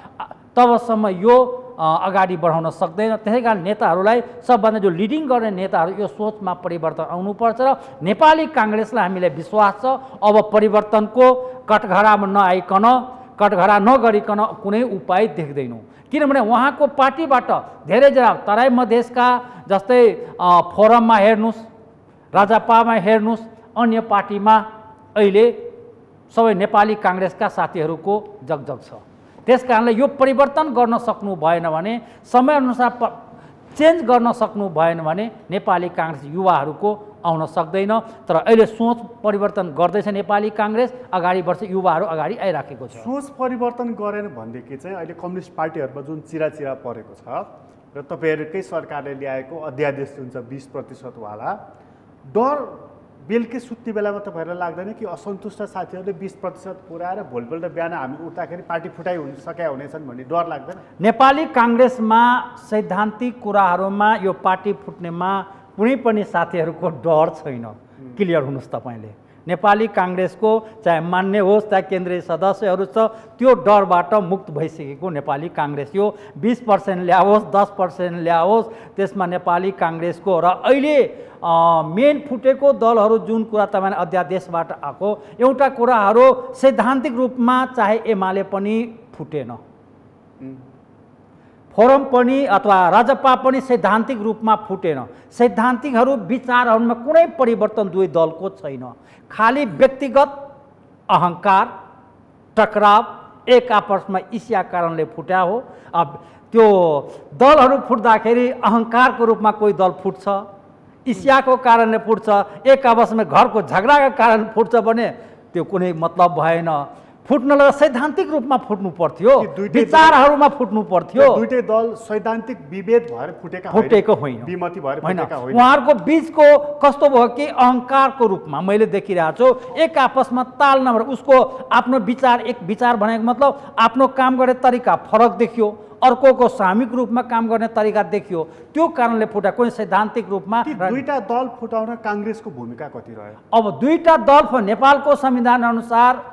Speaker 2: तबसम्म यो अगाडि बढाउन सक्दैन। त्यसै कारण नेताहरूलाई, सबभन्दा जो लिडिङ गर्ने नेताहरू, यो सोचमा परिवर्तन आउनुपर्छ र नेपाली काङ्ग्रेसलाई हामीलाई विश्वास छ अब परिवर्तनको कटघरामा नआइकन, कटघरा नगरिकन कुनै उपाय देख्दैनौँ। किनभने उहाँको पार्टीबाट धेरैजना तराई मधेसका जस्तै फोरममा हेर्नुहोस्, राजापामा हेर्नुहोस्, अन्य पार्टीमा अहिले सबै नेपाली काङ्ग्रेसका साथीहरूको जगजग छ। त्यस कारणले यो परिवर्तन गर्न सक्नु भएन भने, समयअनुसार प चेन्ज गर्न सक्नु भएन भने नेपाली काङ्ग्रेस युवाहरूको आउन सक्दैन। तर अहिले सोच परिवर्तन गर्दैछ नेपाली काङ्ग्रेस, अगाडि बढ्छ, युवाहरू अगाडि आइराखेको छ।
Speaker 1: सोच परिवर्तन गरेन भनेदेखि चाहिँ अहिले कम्युनिस्ट पार्टीहरूमा जुन चिराचिरा परेको छ र तपाईँहरूकै सरकारले ल्याएको अध्यादेश जुन छ बिस प्रतिशतवाला, डर बेलुकी सुत्ने बेलामा तपाईँहरूलाई लाग्दैन कि असन्तुष्ट साथीहरूले बिस प्रतिशत पुऱ्याएर भोलिपल्ट बिहान हामी उठ्दाखेरि पार्टी फुटाइ हुन सकेका हुनेछन् भन्ने डर लाग्दैन?
Speaker 2: नेपाली काङ्ग्रेसमा सैद्धान्तिक कुराहरूमा यो पार्टी फुट्नेमा कुनै पनि साथीहरूको डर छैन। क्लियर हुनुहोस् तपाईँले, नेपाली काङ्ग्रेसको चाहे मान्य होस् चाहे केन्द्रीय सदस्यहरू छ, त्यो डरबाट मुक्त भइसकेको नेपाली काङ्ग्रेस। यो बिस पर्सेन्ट ल्याओस्, दस पर्सेन्ट ल्याओस्, त्यसमा नेपाली काङ्ग्रेसको र अहिले मेन फुटेको दलहरू जुन कुरा तपाईँले अध्यादेशबाट आएको, एउटा कुराहरू सैद्धान्तिक रूपमा चाहे एमाले पनि फुटेन, फोरम पनि अथवा राजपा पनि सैद्धान्तिक रूपमा फुटेन। सैद्धान्तिकहरू विचारहरूमा कुनै परिवर्तन दुवै दलको छैन, खालि व्यक्तिगत अहङ्कार, टकराव, एक आपसमा ईर्ष्या कारणले फुट्या हो। अब त्यो दलहरू फुट्दाखेरि अहङ्कारको रूपमा कोही दल फुट्छ, ईर्ष्याको कारणले फुट्छ, एक आपसमा घरको झगडाका कारण फुट्छ भने त्यो कुनै मतलब भएन। फुट्नलाई सैद्धान्तिक रूपमा फुट्नु पर्थ्यो, विचारहरूमा फुट्नु पर्थ्यो।
Speaker 1: दुईटै दल सैद्धान्तिक विभेद भएर फुटेका
Speaker 2: फुटेको होइन,
Speaker 1: विमति भएर फुटेका होइन।
Speaker 2: उहाँहरूको बिचको कस्तो भयो कि अहङ्कारको रूपमा मैले देखिरहेको छु, एक आपसमा ताल नभएर उसको आफ्नो विचार, एक विचार भनेको मतलब आफ्नो काम गर्ने तरिका फरक देखियो, अर्कोको सामूहिक रूपमा काम गर्ने तरिका देखियो, त्यो कारणले फुटा। कुनै सैद्धान्तिक रूपमा
Speaker 1: दुईटा दल फुटाउन काङ्ग्रेसको भूमिका कति रह्यो?
Speaker 2: अब दुईटा दल नेपालको संविधान अनुसार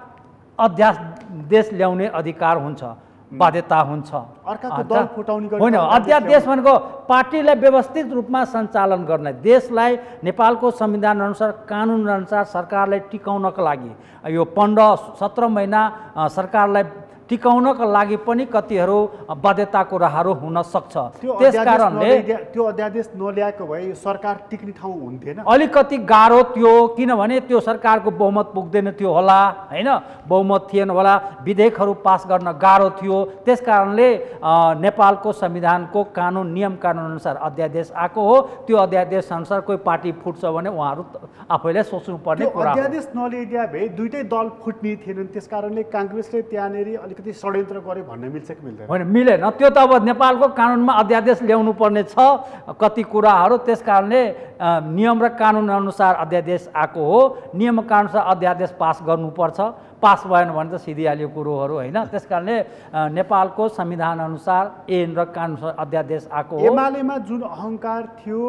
Speaker 2: अध्यादेश ल्याउने अधिकार हुन्छ, बाध्यता हुन्छ।
Speaker 1: अर्काको दल फुटाउने
Speaker 2: होइन, अध्यादेश भनेको पार्टीलाई व्यवस्थित रूपमा सञ्चालन गर्ने, देशलाई नेपालको संविधान अनुसार कानुन अनुसार सरकारलाई टिकाउनका लागि यो पन्ध्र सत्र महिना सरकारलाई टिकाउनका लागि पनि कतिहरू बाध्यता कुराहरू हुन सक्छ। त्यस कारणले
Speaker 1: त्यो अध्यादेश नल्याएको भए यो सरकार टिक्ने ठाउँ हुन्थेन।
Speaker 2: अलिकति गाह्रो थियो, किनभने त्यो सरकारको बहुमत पुग्दैन थियो होला होइन, बहुमत थिएन होला, विधेयकहरू पास गर्न गाह्रो थियो। त्यस कारणले नेपालको संविधानको कानुन नियम कानुन अनुसार अध्यादेश आएको हो। त्यो अध्यादेश अनुसार कोही पार्टी फुट्छ भने उहाँहरू आफैले सोच्नुपर्ने कुरा हो।
Speaker 1: अध्यादेश नल्याइदिया भए दुईटै दल फुट्ने थिएनन्, त्यस कारणले काङ्ग्रेसले त्यहाँनिर अलिकति षड्यन्त्र गर्यो भन्ने मिल्छ कि मिल्दैन?
Speaker 2: होइन, मिलेन। त्यो त अब नेपालको कानुनमा अध्यादेश ल्याउनु पर्ने छ कति कुराहरू, त्यस कारणले नियम र कानुन अनुसार अध्यादेश आएको हो। नियम कानुन अनुसार अध्यादेश पास गर्नुपर्छ, पास भएन भने त सिधिहाल्यो कुरोहरू होइन। त्यस कारणले नेपालको संविधान अनुसार ऐन र कानुन अध्यादेश आएको हो।
Speaker 1: एमालेमा जुन अहङ्कार थियो,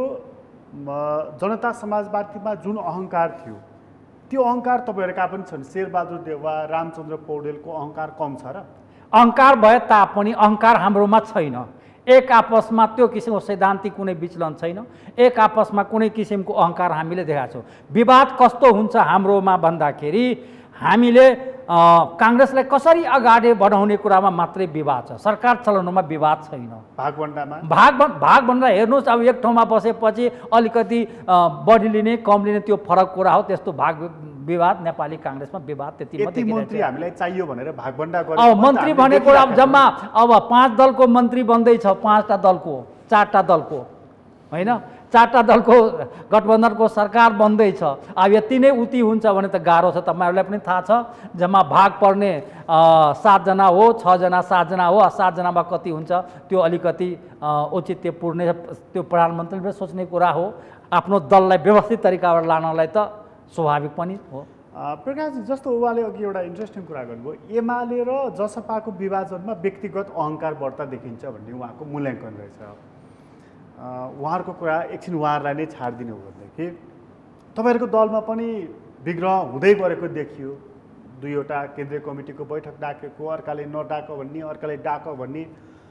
Speaker 1: जनता समाजवादीमा जुन अहङ्कार थियो, त्यो अहङ्कार तपाईँहरूका पनि छन्। शेरबहादुर देउवा, रामचन्द्र पौडेलको अहङ्कार कम छ र?
Speaker 2: अहङ्कार भए तापनि अहङ्कार हाम्रोमा छैन। एक आपसमा त्यो किसिमको सैद्धान्तिक कुनै विचलन छैन, एक आपसमा कुनै किसिमको अहङ्कार हामीले देखाएको छौँ। विवाद कस्तो हुन्छ हाम्रोमा भन्दाखेरि हामीले काङ्ग्रेसलाई कसरी अगाडि बढाउने कुरामा मात्रै विवाद छ, सरकार चलाउनुमा विवाद छैन।
Speaker 1: भागभण्डामा
Speaker 2: भाग भागभन्डा हेर्नुहोस्, अब एक ठाउँमा बसेपछि अलिकति बढी लिने कम लिने त्यो फरक कुरा हो। त्यस्तो भाग विवाद नेपाली काङ्ग्रेसमा विवाद त्यति
Speaker 1: यति मन्त्री हामीलाई चाहियो भनेर भागभण्डा
Speaker 2: गरे। अब मन्त्री भनेको अब जम्मा अब पाँच दलको मन्त्री बन्दैछ, पाँचवटा दलको चारवटा दलको होइन, चारवटा दलको गठबन्धनको सरकार बन्दैछ। अब यति नै उति हुन्छ भने त गाह्रो छ। तपाईँहरूलाई पनि थाहा छ, जम्मा भाग पर्ने सातजना हो, छजना सातजना हो, सातजनामा कति हुन्छ त्यो अलिकति औचित्यपूर्ण त्यो प्रधानमन्त्रीले सोच्ने कुरा हो। आफ्नो दललाई व्यवस्थित तरिकाबाट लानलाई त स्वाभाविक पनि हो।
Speaker 1: प्रकाशजी, जस्तो उहाँले अघि एउटा इन्ट्रेस्टिङ कुरा गर्नुभयो, एमाले र जसपाको विभाजनमा व्यक्तिगत अहङ्कार बढ्ता देखिन्छ भन्ने उहाँको मूल्याङ्कन रहेछ। उहाँहरूको कुरा एकछिन उहाँहरूलाई नै छाडिदिनु हो भनेदेखि तपाईँहरूको दलमा पनि विग्रह हुँदै गरेको देखियो। दुईवटा केन्द्रीय कमिटीको बैठक डाकेको, अर्काले नडाक भन्ने, अर्काले डाक भन्ने,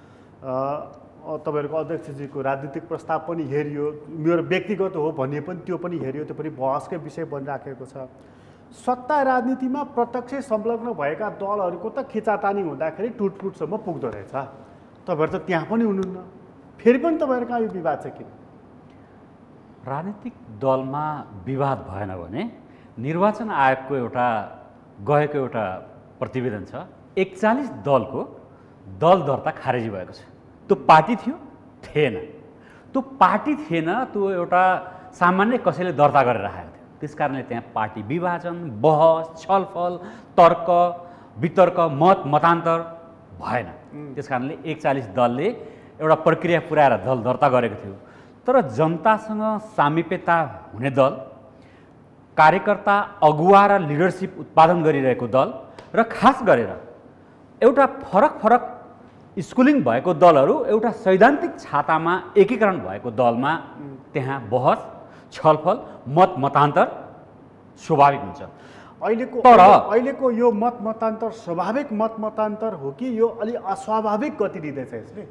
Speaker 1: तपाईँहरूको अध्यक्षजीको राजनीतिक प्रस्ताव पनि हेरियो, मेरो व्यक्तिगत हो भन्ने पनि त्यो पनि हेरियो, त्यो पनि बहसकै विषय बनिराखेको छ। सत्ता राजनीतिमा प्रत्यक्ष संलग्न भएका दलहरूको त खिचातानी हुँदाखेरि टुटफुटसम्म पुग्दो रहेछ। तपाईँहरू त त्यहाँ पनि हुनुहुन्न, फेरि पनि तपाईँहरूको यो विवाद छ किन?
Speaker 3: राजनीतिक दलमा विवाद भएन भने निर्वाचन आयोगको एउटा गएको एउटा प्रतिवेदन छ, एकचालिस दलको दल दर्ता खारेजी भएको छ। त्यो पार्टी थियो थिएन, त्यो पार्टी थिएन, त्यो एउटा सामान्य कसैले दर्ता गरेर राखेको थियो। त्यस कारणले त्यहाँ पार्टी विभाजन, बहस, छलफल, तर्क वितर्क, मत मतान्तर भएन। त्यस कारणले एकचालिस दलले एउटा प्रक्रिया पुऱ्याएर दल दर्ता गरेको थियो। तर जनतासँग सामिप्यता हुने दल, कार्यकर्ता अगुवा र लिडरसिप उत्पादन गरिरहेको दल र खास गरेर एउटा फरक फरक स्कुलिङ भएको दलहरू एउटा सैद्धान्तिक छातामा एकीकरण भएको दलमा त्यहाँ बहस, छलफल, मत मतान्तर स्वाभाविक हुन्छ।
Speaker 1: अहिलेको
Speaker 3: तर
Speaker 1: अहिलेको यो मत मतान्तर स्वाभाविक मत मतान्तर हो कि यो अलि अस्वाभाविक गति लिँदैछ यसले?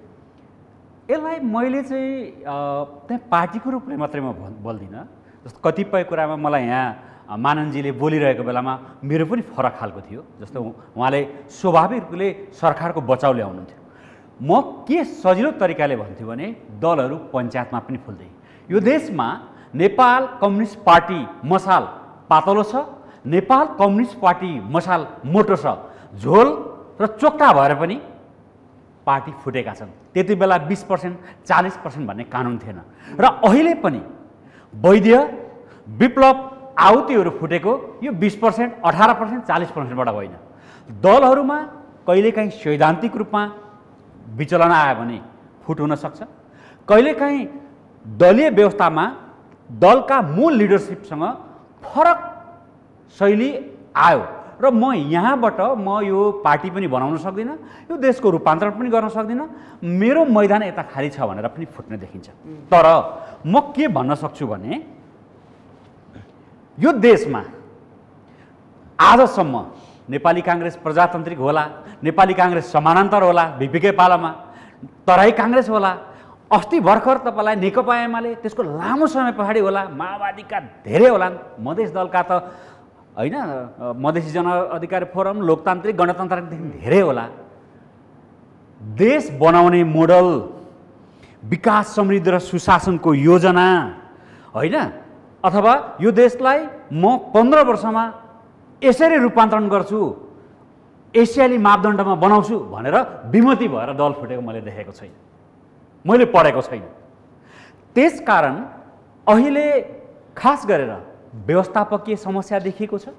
Speaker 3: यसलाई मैले चाहिँ त्यहाँ पार्टीको रूपले मात्रै म बोल्दिनँ। जस्तो कतिपय कुरामा मलाई यहाँ माननजीले बोलिरहेको बेलामा मेरो पनि फरक खालको थियो। जस्तो उहाँले स्वाभाविक रूपले सरकारको बचाउ ल्याउनुहुन्थ्यो, म के सजिलो तरिकाले भन्थ्यो भने दलहरू पञ्चायतमा पनि फुल्दै। यो देशमा नेपाल कम्युनिस्ट पार्टी मसाल पातलो छ, नेपाल कम्युनिस्ट पार्टी मसाल मोटो छ, झोल र चोक्टा भएर पनि पार्टी फुटेका छन्। त्यति बेला बिस पर्सेन्ट चालिस पर्सेन्ट भन्ने कानुन थिएन र अहिले पनि वैध विप्लव आहुतिहरू फुटेको यो बिस पर्सेन्ट अठार पर्सेन्ट चालिस पर्सेन्टबाट होइन। दलहरूमा कहिलेकाहीँ सैद्धान्तिक रूपमा विचलन आयो भने फुट हुन सक्छ, कहिलेकाहीँ दलीय व्यवस्थामा दलका मूल लिडरसिपसँग फरक शैली आयो र म यहाँबाट म यो पार्टी पनि बनाउन सक्दिनँ, यो देशको रूपान्तरण पनि गर्न सक्दिनँ, मेरो मैदान यता खाली छ भनेर पनि फुट्न देखिन्छ। तर म के भन्न सक्छु भने यो देशमा आजसम्म नेपाली काङ्ग्रेस प्रजातान्त्रिक होला, नेपाली काङ्ग्रेस समानान्तर होला, भिपीकै पालामा तराई काङ्ग्रेस होला, अस्ति भर्खर तपाईँलाई नेकपा एमाले, त्यसको लामो समय पछाडि होला माओवादीका धेरै होलान्, मधेस दलका त होइन, मधेसी जनअधिकार फोरम, लोकतान्त्रिक गणतन्त्रदेखि धेरै होला। देश बनाउने मोडल, विकास समृद्धि र सुशासनको योजना होइन, अथवा यो देशलाई म पन्ध्र वर्षमा यसरी रूपान्तरण गर्छु, एसियाली मापदण्डमा बनाउँछु भनेर विमति भएर दल फुटेको मैले देखेको छैन, मैले पढेको छैन। त्यसकारण अहिले खास गरेर व्यवस्थापकीय समस्या देखिएको छ।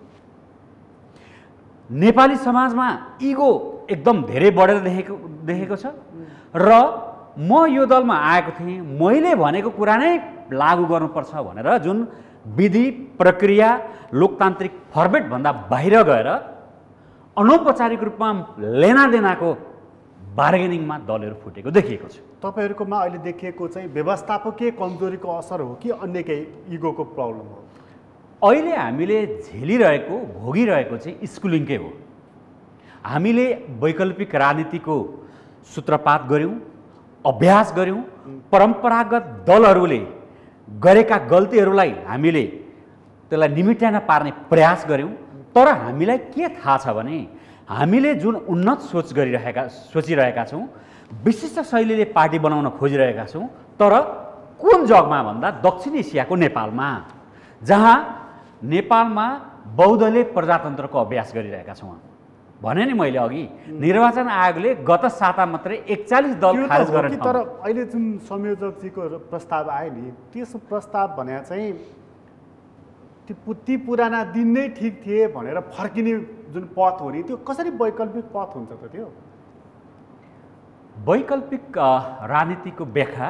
Speaker 3: नेपाली समाजमा इगो एकदम धेरै बढेर देखेको देखेको छ र म यो दलमा आएको थिएँ, मैले भनेको कुरा नै लागू गर्नुपर्छ भनेर जुन विधि प्रक्रिया लोकतान्त्रिक फर्मेटभन्दा बाहिर गएर अनौपचारिक रूपमा लेनादेनाको बार्गेनिङमा दलहरू फुटेको देखिएको छ।
Speaker 1: तपाईँहरूकोमा अहिले देखिएको चाहिँ व्यवस्थापकीय कमजोरीको असर हो कि अन्य केही इगोको प्रब्लम हो?
Speaker 3: अहिले हामीले झेलिरहेको भोगिरहेको चाहिँ स्कुलिङकै हो। हामीले वैकल्पिक राजनीतिको सूत्रपात गऱ्यौँ, अभ्यास गऱ्यौँ, परम्परागत दलहरूले गरेका गल्तीहरूलाई हामीले त्यसलाई निमिट्यान पार्ने प्रयास गऱ्यौँ, तर हामीलाई के थाहा छ भने हामीले जुन उन्नत सोच गरिरहेका सोचिरहेका छौँ, विशिष्ट शैलीले पार्टी बनाउन खोजिरहेका छौँ, तर कुन जगमा भन्दा दक्षिण एसियाको नेपालमा, जहाँ नेपालमा बौद्धले प्रजातन्त्रको अभ्यास गरिरहेका छौँ। भने नि मैले अघि निर्वाचन आयोगले गत साता मात्रै एकचालिस दल खारेज गर्ने।
Speaker 1: तर अहिले जुन संयोजकजीको प्रस्ताव आयो नि, त्यस प्रस्ताव भने चाहिँ ती पुराना दिन नै ठिक थिए भनेर फर्किने जुन पथ हो नि, त्यो कसरी वैकल्पिक पथ हुन्छ त? त्यो
Speaker 3: वैकल्पिक राजनीतिको व्याख्या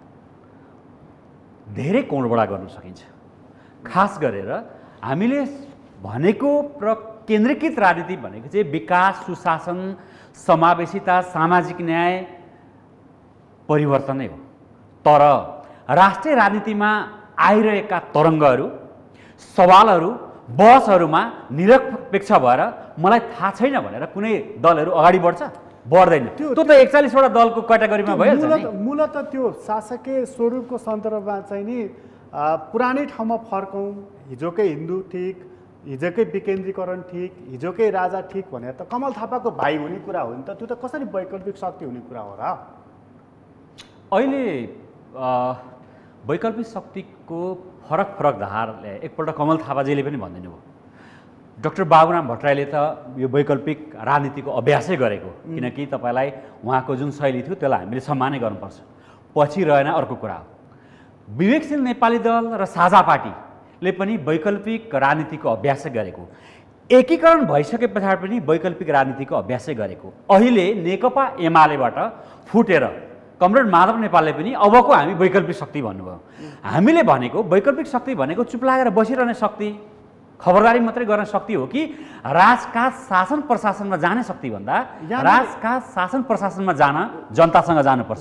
Speaker 3: धेरै कोणबाट गर्न सकिन्छ। खास गरेर हामीले भनेको र केन्द्रीकृत राजनीति भनेको चाहिँ विकास, सुशासन, समावेशिता, सामाजिक न्याय, परिवर्तन नै हो। तर राष्ट्रिय राजनीतिमा आइरहेका तरङ्गहरू, सवालहरू, बहसहरूमा निरपेक्ष भएर मलाई थाहा छैन भनेर कुनै दलहरू अगाडि बढ्छ? बढ्दैन। त्यो त एकचालिसवटा दलको क्याटेगोरीमा भइहाल्छ नि।
Speaker 1: मूलत त्यो शासकीय स्वरूपको सन्दर्भमा चाहिँ नि पुरानै ठाउँमा फर्कौँ, हिजोकै हिन्दू ठिक, हिजोकै विकेन्द्रीकरण ठिक, हिजोकै राजा ठिक भनेर त कमल थापाको भाइ हुने कुरा हो नि त। त्यो त कसरी वैकल्पिक शक्ति हुने कुरा हो र?
Speaker 3: अहिले वैकल्पिक शक्तिको फरक फरक धारले एकपल्ट कमल थापाजीले पनि भनिदिनु भयो। डाक्टर बाबुराम भट्टराईले त यो वैकल्पिक राजनीतिको अभ्यासै गरेको, किनकि तपाईँलाई उहाँको जुन शैली थियो त्यसलाई हामीले सम्मानै गर्नुपर्छ। पछि रहेन अर्को कुरा हो। विवेकशील नेपाली दल र साझा पार्टीले पनि वैकल्पिक राजनीतिको अभ्यासै गरेको, एकीकरण भइसके पछाडि पनि वैकल्पिक राजनीतिको अभ्यासै गरेको। अहिले नेकपा एमालेबाट फुटेर कमरेड माधव नेपालले पनि अबको हामी वैकल्पिक शक्ति भन्नुभयो। हामीले भनेको वैकल्पिक शक्ति भनेको चुप लागेर बसिरहने शक्ति, खबरदारी मात्रै गर्ने शक्ति हो कि राजकाज शासन प्रशासनमा जाने शक्ति भन्दा राजकाज शासन प्रशासनमा जान जनतासँग जानुपर्छ।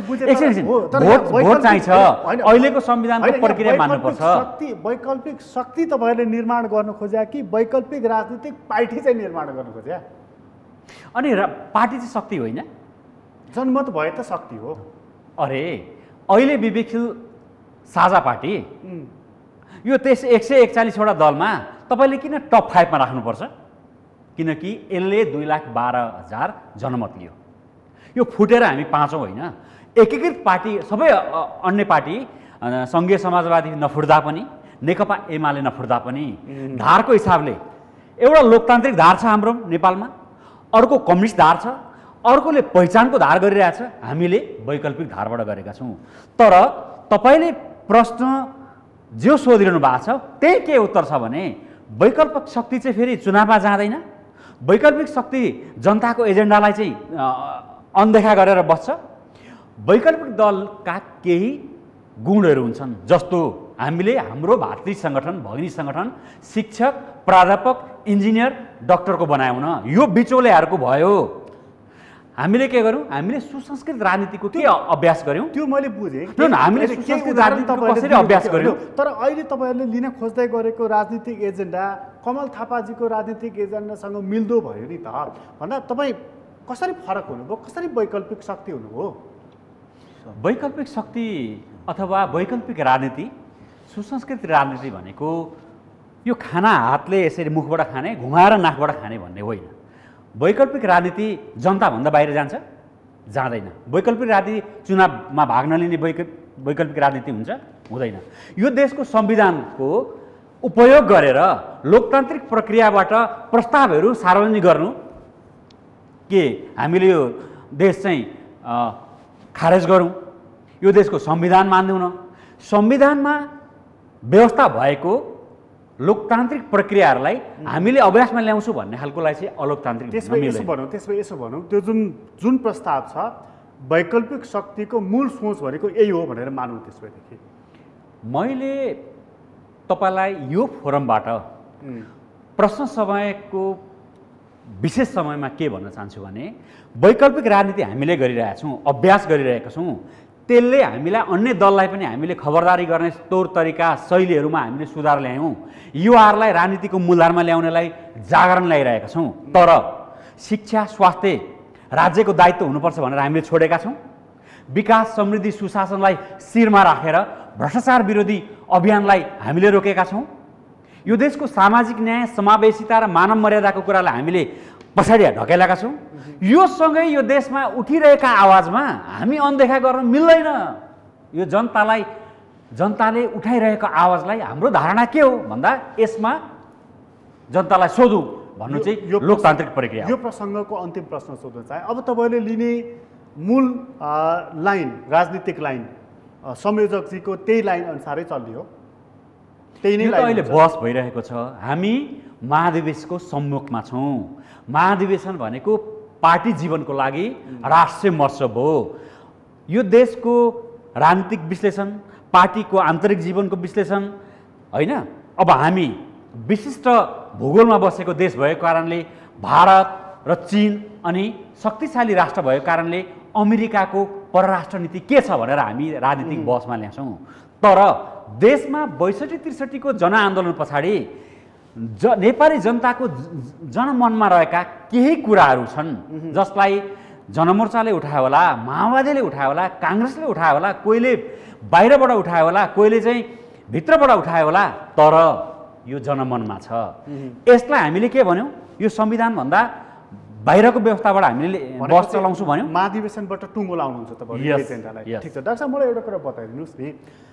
Speaker 3: भोट चाहिन्छ, अहिलेको संविधानको प्रक्रिया मान्नुपर्छ।
Speaker 1: शक्ति वैकल्पिक शक्ति तपाईँले निर्माण गर्न खोज्या कि वैकल्पिक राजनीतिक पार्टी चाहिँ निर्माण गर्न खोज्या?
Speaker 3: अनि पार्टी चाहिँ शक्ति होइन,
Speaker 1: जनमत भए त शक्ति हो।
Speaker 3: अरे अहिले विवेकशील साझा पार्टी यो त्यस एक सय एकचालिसवटा दलमा तपाईँले किन टप फाइभमा राख्नुपर्छ? किनकि यसले दुई लाख बाह्र हजार जनमत लियो। यो फुटेर हामी पाँचौँ होइन, एकीकृत पार्टी सबै अन्य पार्टी सङ्घीय समाजवादी नफुट्दा पनि, नेकपा एमाले नफुट्दा पनि धारको हिसाबले एउटा लोकतान्त्रिक धार छ हाम्रो नेपालमा, अर्को कम्युनिस्ट धार छ, अर्कोले पहिचानको धार गरिरहेछ। हामीले वैकल्पिक धारबाट गरेका छौँ। तर तपाईँले प्रश्न जो सोधिरहनु भएको छ त्यही के उत्तर छ भने वैकल्पिक शक्ति चाहिँ फेरि चुनावमा जाँदैन, वैकल्पिक शक्ति जनताको एजेन्डालाई चाहिँ अनदेखा गरेर बस्छ। वैकल्पिक दलका केही गुणहरू हुन्छन्, जस्तो हामीले हाम्रो भारतीय सङ्गठन, भगिनी सङ्गठन शिक्षक, प्राध्यापक, इन्जिनियर, डक्टरको बनाउन यो बिचौलेहरूको भयो। हामीले के गर्यौँ? हामीले सुसंस्कृत राजनीतिको के अभ्यास गर्यौँ?
Speaker 1: त्यो मैले बुझेँ।
Speaker 3: हामीले सुसंस्कृत राजनीतिको कसरी अभ्यास गर्यौँ?
Speaker 1: तर अहिले तपाईँहरूले लिन खोज्दै गरेको राजनीतिक एजेन्डा कमल थापाजीको राजनीतिक एजेन्डासँग मिल्दो भयो नि त भन्दा तपाईँ कसरी फरक हुनुभयो? कसरी वैकल्पिक शक्ति हुनुभयो?
Speaker 3: वैकल्पिक शक्ति अथवा वैकल्पिक राजनीति, सुसंस्कृत राजनीति भनेको यो खाना हातले यसरी मुखबाट खाने, घुमाएर नाकबाट खाने भन्ने होइन। वैकल्पिक राजनीति जनताभन्दा बाहिर जान्छ? जाँदैन। वैकल्पिक राजनीति चुनावमा भाग नलिने वैकल्पिक राजनीति हुन्छ? हुँदैन। यो देशको संविधानको उपयोग गरेर लोकतान्त्रिक प्रक्रियाबाट प्रस्तावहरू सार्वजनिक गर्नु के हामीले यो देश चाहिँ खारेज गरौँ? यो देशको संविधान मान्दैनौँ न? संविधानमा व्यवस्था भएको लोकतान्त्रिक प्रक्रियाहरूलाई हामीले अभ्यासमा ल्याउँछौँ भन्ने खालकोलाई चाहिँ अलोकतान्त्रिक
Speaker 1: त्यसमा यसो भनौँ त्यसमा यसो भनौँ त्यो जुन जुन प्रस्ताव छ वैकल्पिक शक्तिको मूल सोच भनेको यही हो भनेर मानौँ। त्यसपछि
Speaker 3: मैले तपाईँलाई यो फोरमबाट प्रश्न समयको विशेष समयमा के भन्न चाहन्छु भने वैकल्पिक राजनीति हामीले गरिरहेका छौँ, अभ्यास गरिरहेका छौँ। त्यसले हामीलाई अन्य दललाई पनि हामीले खबरदारी गर्ने तौर तरिका शैलीहरूमा हामीले सुधार ल्यायौँ। युवाहरूलाई राजनीतिको मूलधारमा ल्याउनलाई जागरण ल्याइरहेका छौँ। तर शिक्षा, स्वास्थ्य राज्यको दायित्व हुनुपर्छ भनेर हामीले छोडेका छौँ। विकास, समृद्धि, सुशासनलाई शिरमा राखेर भ्रष्टाचार विरोधी अभियानलाई हामीले रोकेका छौँ। यो देशको सामाजिक न्याय, समावेशिता र मानव मर्यादाको कुरालाई हामीले पछाडि ढकेलेका छौँ। यो सँगै यो देशमा उठिरहेका आवाजमा हामी अनदेखा गर्न मिल्दैन। यो जनतालाई जनताले उठाइरहेको आवाजलाई हाम्रो धारणा के हो भन्दा यसमा जनतालाई सोधौँ भन्नु चाहिँ यो लोकतान्त्रिक प्रक्रिया हो।
Speaker 1: यो प्रसङ्गको अन्तिम प्रश्न सोध्न चाहे, अब तपाईँले लिने मूल लाइन, राजनीतिक लाइन संयोजकजीको त्यही लाइन अनुसारै चल्ने हो? त्यही नै
Speaker 3: अहिले बहस भइरहेको छ। हामी महाधिवेशनको सम्मुखमा छौँ। महाधिवेशन भनेको पार्टी जीवनको लागि राष्ट्रिय महोत्सव हो। यो देशको राजनीतिक विश्लेषण, पार्टीको आन्तरिक जीवनको विश्लेषण होइन। अब हामी विशिष्ट भूगोलमा बसेको देश भएको कारणले, भारत र चीन अनि शक्तिशाली राष्ट्र भएको कारणले अमेरिकाको परराष्ट्र नीति के छ भनेर हामी राजनीतिक बहसमा ल्याउँछौँ। तर देशमा बैसठी त्रिसठीको जनआन्दोलन पछाडि ज नेपाली जनताको जनमनमा रहेका केही कुराहरू छन् जसलाई जनमोर्चाले उठायो होला, माओवादीले उठायो होला, काङ्ग्रेसले उठायो होला, कोहीले बाहिरबाट उठायो होला, कोहीले चाहिँ भित्रबाट उठायो होला, तर यो जनमनमा छ। यसलाई हामीले के भन्यौँ? यो संविधानभन्दा बाहिरको व्यवस्थाबाट हामीले बस चलाउँछौँ भन्यौँ।
Speaker 1: महाधिवेशनबाट टुङ्गो लाउनुहुन्छ तपाईँले एजेन्डालाई। ठिक छ डाक्टर साहब, मलाई एउटा कुरा बताइदिनुहोस् नि।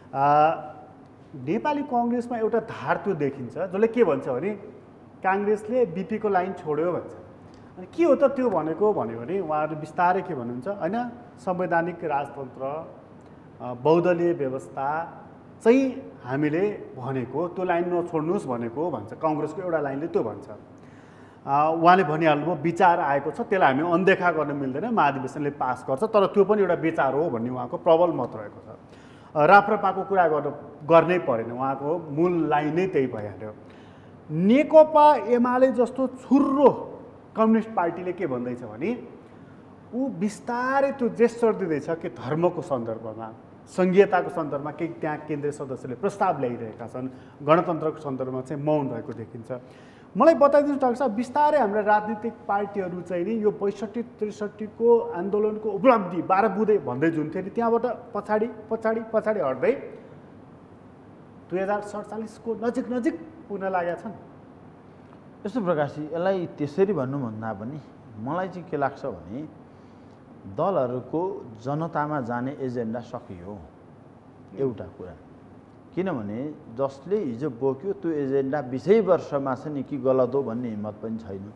Speaker 1: नेपाली कङ्ग्रेसमा एउटा धार त्यो देखिन्छ जसले के भन्छ भने काङ्ग्रेसले बिपीको लाइन छोड्यो भन्छ। अनि के हो त त्यो भनेको भन्यो भने उहाँहरू बिस्तारै के भन्नुहुन्छ होइन, संवैधानिक राजतन्त्र, बहुदलीय व्यवस्था चाहिँ हामीले भनेको त्यो लाइन नछोड्नुहोस् भनेको भन्छ। कङ्ग्रेसको एउटा लाइनले त्यो भन्छ। उहाँले भनिहाल्नुभयो विचार आएको छ, त्यसलाई हामी अनदेखा गर्न मिल्दैन, महाधिवेशनले पास गर्छ, तर त्यो पनि एउटा विचार हो भन्ने उहाँको प्रबल मत रहेको छ। राप्रपाको कुरा गर्नु गर्नै परेन, उहाँको मूल लाइन नै त्यही भइहाल्यो। नेकपा एमाले जस्तो छुर्रो कम्युनिस्ट पार्टीले के भन्दैछ भने ऊ बिस्तारै त्यो जेस्चर दिँदैछ कि धर्मको सन्दर्भमा, सङ्घीयताको सन्दर्भमा केही त्यहाँ केन्द्रीय सदस्यले प्रस्ताव ल्याइरहेका छन्, गणतन्त्रको सन्दर्भमा चाहिँ मौन रहेको देखिन्छ। मलाई बताइदिनुहोस् डाक्टर साहब, बिस्तारै हाम्रा राजनीतिक पार्टीहरू चाहिँ नि यो बैसठी त्रिसठीको आन्दोलनको उपलब्धि बाह्र बुधे भन्दै जुन थियो नि त्यहाँबाट पछाडि पछाडि पछाडि हट्दै दुई हजार सडचालिसको नजिक नजिक पुग्न लागेका छन्।
Speaker 4: यस्तो प्रकारसी यसलाई त्यसरी भन्नुभन्दा पनि मलाई चाहिँ के लाग्छ भने दलहरूको जनतामा जाने एजेन्डा सकियो एउटा कुरा। किनभने जसले हिजो बोक्यो त्यो एजेन्डा बिसै वर्षमा छ नि कि गलत हो भन्ने हिम्मत पनि छैन।